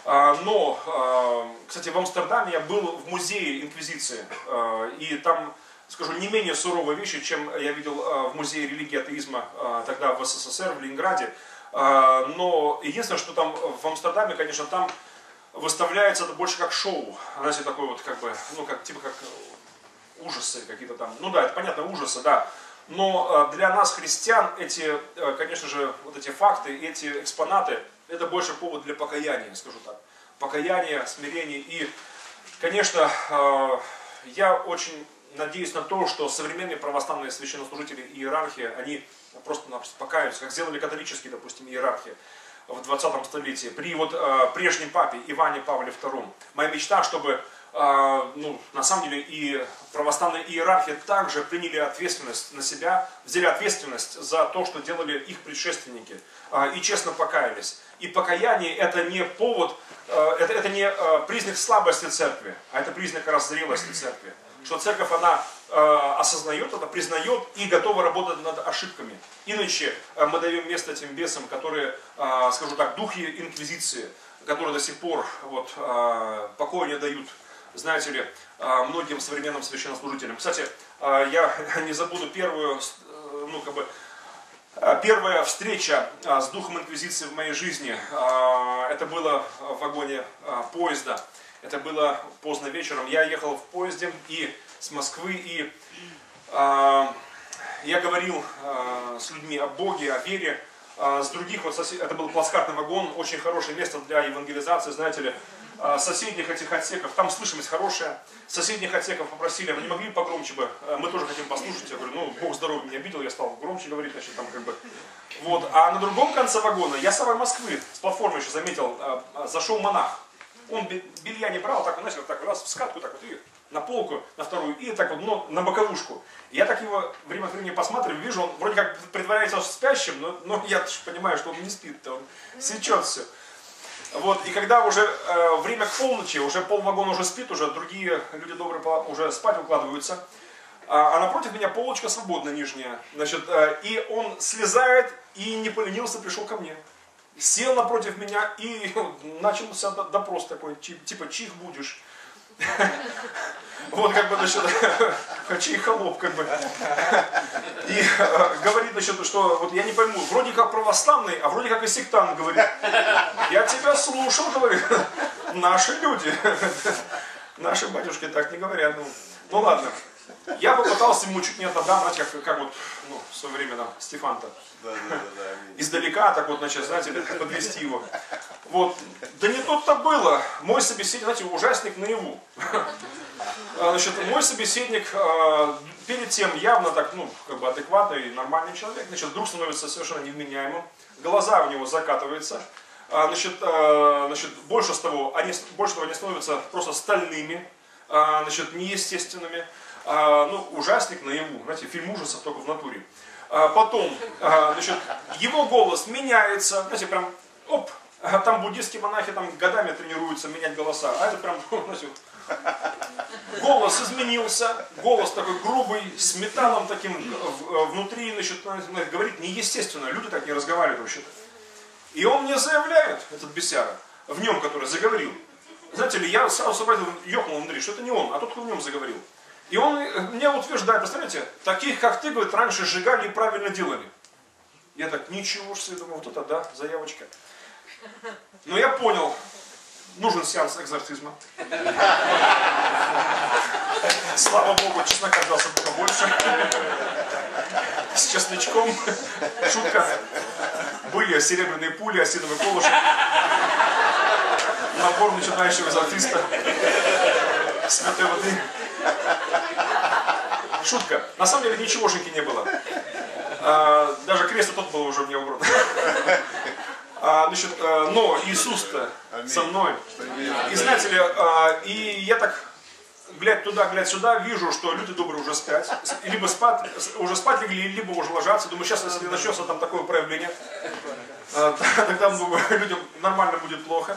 Но, кстати, в Амстердаме я был в музее инквизиции, и там, скажу, не менее суровые вещи, чем я видел в музее религии и атеизма тогда в СССР, в Ленинграде. Но единственное, что там в Амстердаме, конечно, там выставляется это больше как шоу, знаете, такой вот как бы, ну как типа как ужасы какие-то там, ну да, это понятно, ужасы, да. Но для нас, христиан, эти, конечно же, вот эти факты, эти экспонаты, это больше повод для покаяния, скажу так. Покаяние, смирение. И, конечно, я очень надеюсь на то, что современные православные священнослужители и иерархи, они просто-напросто покаются, как сделали католические, допустим, иерархи в 20 столетии. При вот прежнем папе Иване Павле II. Моя мечта, чтобы на самом деле и православные иерархи также приняли ответственность на себя, взяли ответственность за то, что делали их предшественники, и честно покаялись. И покаяние это не повод, это не признак слабости церкви, а это признак как раз зрелости церкви. Что церковь, она осознает это, признает и готова работать над ошибками. Иначе мы даем место этим бесам, которые, скажу так, духи инквизиции, которые до сих пор вот, покоя не дают, знаете ли, многим современным священнослужителям. Кстати, я не забуду первая встреча с духом инквизиции в моей жизни. Это было в вагоне поезда. Это было поздно вечером. Я ехал в поезде с Москвы, и я говорил с людьми о Боге, о вере. С других, это был плацкартный вагон, очень хорошее место для евангелизации, знаете ли. Соседних этих отсеков, там слышимость хорошая, соседних отсеков попросили, вы не могли погромче бы, мы тоже хотим послушать. Я говорю, ну, Бог здоровья меня обидел, я стал громче говорить, значит, там как бы. Вот. А на другом конце вагона, я с самой Москвы, с платформы еще заметил, зашел монах. Он белья не брал, так, знаете, вот так раз в скатку, так вот, и на полку, на вторую, и так вот, ну, на боковушку. Я так его время от времени посматриваю, вижу, он вроде как притворяется спящим, но я понимаю, что он не спит, он сечет все. Вот, и когда уже время к полночи, уже полвагона уже спит, уже другие люди добрые уже спать укладываются, а напротив меня полочка свободная нижняя, значит, и он слезает и не поленился, пришел ко мне. Сел напротив меня и начался допрос такой, типа, чих будешь. Вот как бы, значит, чих холоп, как бы. И говорит, значит, что вот я не пойму, вроде как православный, а вроде как и сектант, говорит. Я тебя слушал, говорит, наши люди. Наши батюшки так не говорят. Ну ладно. Я попытался ему чуть не отдам, знаете, как вот, ну, в свое время там, Стефан-то. Да. Издалека, так вот, значит, знаете, подвести его. Вот. Да не тут-то было. Мой собеседник, знаете, ужасник наяву. Значит, мой собеседник перед тем явно так, ну, как бы адекватный, нормальный человек, значит, вдруг становится совершенно невменяемым. Глаза у него закатываются. Значит, больше того, они становятся просто стальными, значит, неестественными. Ну, ужасник наяву, знаете, фильм ужасов только в натуре. Потом, значит, его голос меняется, знаете, прям, оп, там буддистские монахи там годами тренируются менять голоса, а это прям, знаете, голос изменился, голос такой грубый, с металлом таким внутри, значит, говорит неестественно, люди так не разговаривают вообще-то. И он мне заявляет, этот бесяра, в нем, который заговорил. Знаете ли, я сразу сообразил, ёхнул внутри, что это не он, а тот, кто в нем заговорил. И он мне утверждает, представляете, таких, как ты, говорит, раньше сжигали и правильно делали. Я так, ничего себе, думаю, вот это да, заявочка. Но я понял, нужен сеанс экзорцизма. Слава Богу, чеснока взялся побольше. С чесночком. Шутка. Были серебряные пули, осиновый колышек. Набор начинающего экзорциста. Святой воды. Шутка. На самом деле ничегошеньки не было. Даже крест тот был уже мне угроза. Но Иисус-то со мной. И знаете ли, и я так, глядь туда, глядь сюда, вижу, что люди добрые уже спят. Либо уже спать легли, либо уже ложатся. Думаю, сейчас, если начнется там такое проявление, тогда, думаю, людям нормально будет плохо.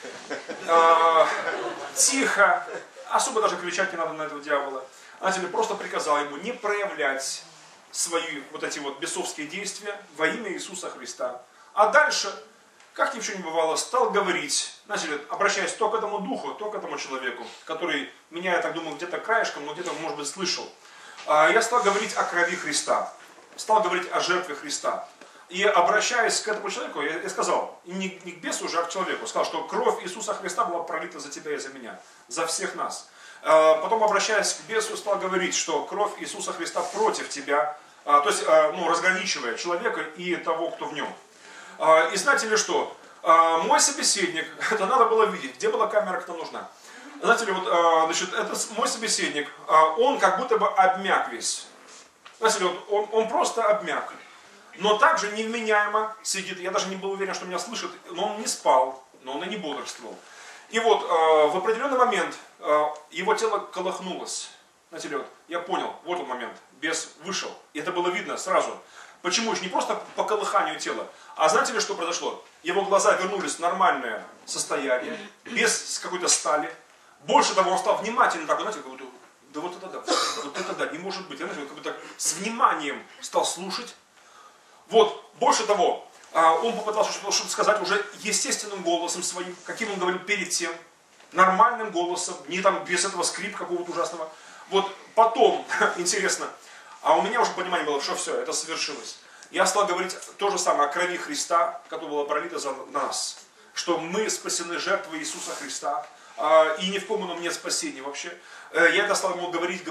Тихо. Особо даже кричать не надо на этого дьявола. Знаете ли, просто приказал ему не проявлять свои вот эти вот бесовские действия во имя Иисуса Христа. А дальше, как ни в чем не бывало, стал говорить, знаете ли, обращаясь то к этому духу, то к этому человеку, который меня, я так думаю, где-то краешком, но где-то, может быть, слышал. Я стал говорить о крови Христа, стал говорить о жертве Христа. И обращаясь к этому человеку, я сказал, не к бесу уже, а к человеку, сказал, что кровь Иисуса Христа была пролита за тебя и за меня, за всех нас. Потом, обращаясь к бесу, стал говорить, что кровь Иисуса Христа против тебя, то есть, разграничивая человека и того, кто в нем. И знаете ли что? Мой собеседник, это надо было видеть, где была камера, кто нужна. Знаете ли, вот, значит, это мой собеседник, он как будто бы обмяк весь. Знаете ли, вот, он просто обмяк. Но также невменяемо сидит, я даже не был уверен, что меня слышит, но он не спал, но он и не бодрствовал. И вот в определенный момент его тело колыхнулось. Знаете ли, вот, я понял, вот он момент, бес вышел. И это было видно сразу. Почему? Не просто по колыханию тела. А знаете ли, что произошло? Его глаза вернулись в нормальное состояние, без какой-то стали. Больше того, он стал внимательно, так, знаете, как будто, да вот это да, не может быть. Знаете, как будто с вниманием стал слушать. Вот, больше того, он попытался что-то сказать уже естественным голосом своим, каким он говорил перед тем, нормальным голосом, не там без этого скрипа какого-то ужасного. Вот потом, интересно, а у меня уже понимание было, что все, это совершилось. Я стал говорить то же самое о крови Христа, которая была пролита за нас, что мы спасены жертвой Иисуса Христа, и ни в ком ином нет спасения вообще. Я это стал ему говорить.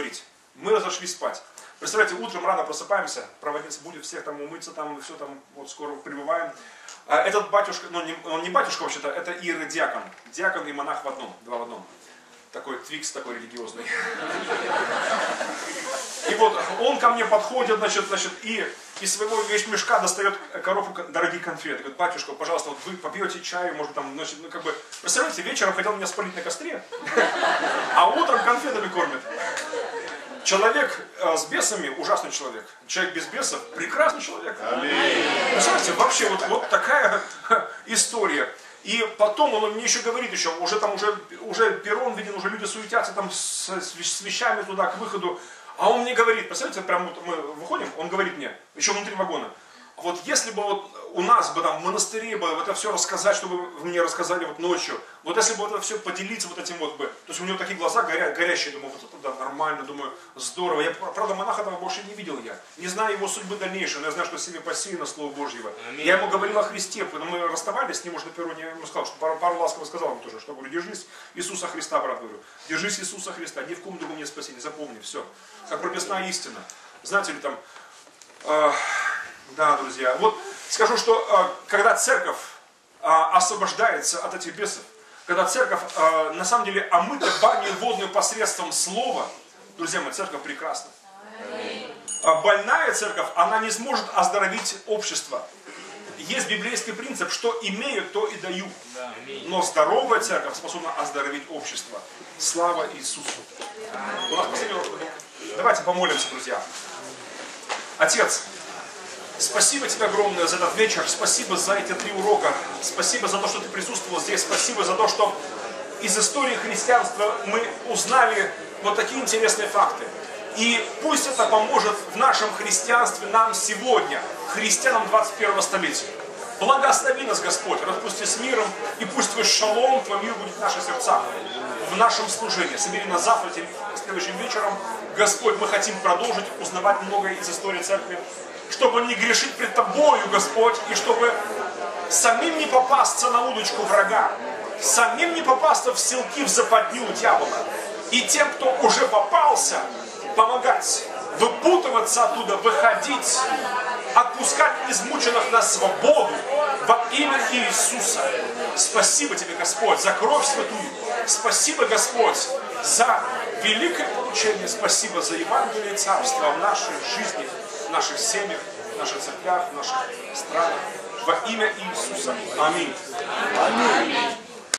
Мы разошлись спать. Представляете, утром рано просыпаемся, проводиться будет, всех там умыться, там все там, вот скоро прибываем. Этот батюшка, он не батюшка вообще-то, это иеродиакон. Диакон и монах в одном, два в одном. Такой твикс такой религиозный. И вот он ко мне подходит, значит, и из своего вещмешка достает коробку дорогих конфет. Говорит, батюшка, пожалуйста, вот вы попьете чаю, может там, значит, представляете, вечером хотел меня спалить на костре, а утром конфетами кормит. Человек с бесами ужасный человек. Человек без бесов прекрасный человек. Представляете, вообще вот такая история. И потом он мне еще говорит, уже перрон виден, уже люди суетятся там с вещами туда к выходу. А он мне говорит, представляете, прямо вот мы выходим, он говорит мне, еще внутри вагона, вот если бы вот у нас бы там в монастыре бы это все рассказать, чтобы вы мне рассказали вот ночью, вот если бы вот это все поделиться вот этим вот бы, то есть у него такие глаза горящие, думаю, вот это да, нормально, думаю, здорово. Я, правда, монаха этого больше не видел я, не знаю его судьбы дальнейшей, но я знаю, что с ними посеяно Слово Божьего. Аминь. Я ему говорил о Христе, потому мы расставались с ним уже на перроне, я ему сказал, что пару ласково сказал ему тоже, что говорю, держись Иисуса Христа, брат, говорю, держись Иисуса Христа, ни в ком другом нет спасения, запомни, все, как прописная истина. Знаете ли там, да, друзья, вот скажу, что когда церковь освобождается от этих бесов, когда церковь на самом деле омыта банью водную посредством слова, друзья мои, церковь прекрасна. Больная церковь, она не сможет оздоровить общество. Есть библейский принцип, что имею, то и даю. Но здоровая церковь способна оздоровить общество. Слава Иисусу. У нас последний урок. Давайте помолимся, друзья. Отец, спасибо тебе огромное за этот вечер, спасибо за эти 3 урока, спасибо за то, что ты присутствовал здесь, спасибо за то, что из истории христианства мы узнали вот такие интересные факты. И пусть это поможет в нашем христианстве нам сегодня, христианам 21 столетия. Благослови нас, Господь, распусти с миром, и пусть Твой шалом, Твой мир будет в наших сердцах. в нашем служении. Собери нас завтра, следующим вечером. Господь, мы хотим продолжить узнавать многое из истории церкви, чтобы не грешить пред Тобою, Господь, и чтобы самим не попасться на удочку врага, самим не попасться в селки, в западню дьявола. И тем, кто уже попался, помогать, выпутываться оттуда, выходить, отпускать измученных на свободу во имя Иисуса. Спасибо Тебе, Господь, за кровь святую. Спасибо, Господь, за великое поручение. Спасибо за Евангелие Царства в нашей жизни, в наших семьях, в наших церквях, в наших странах. Во имя Иисуса. Аминь. Аминь.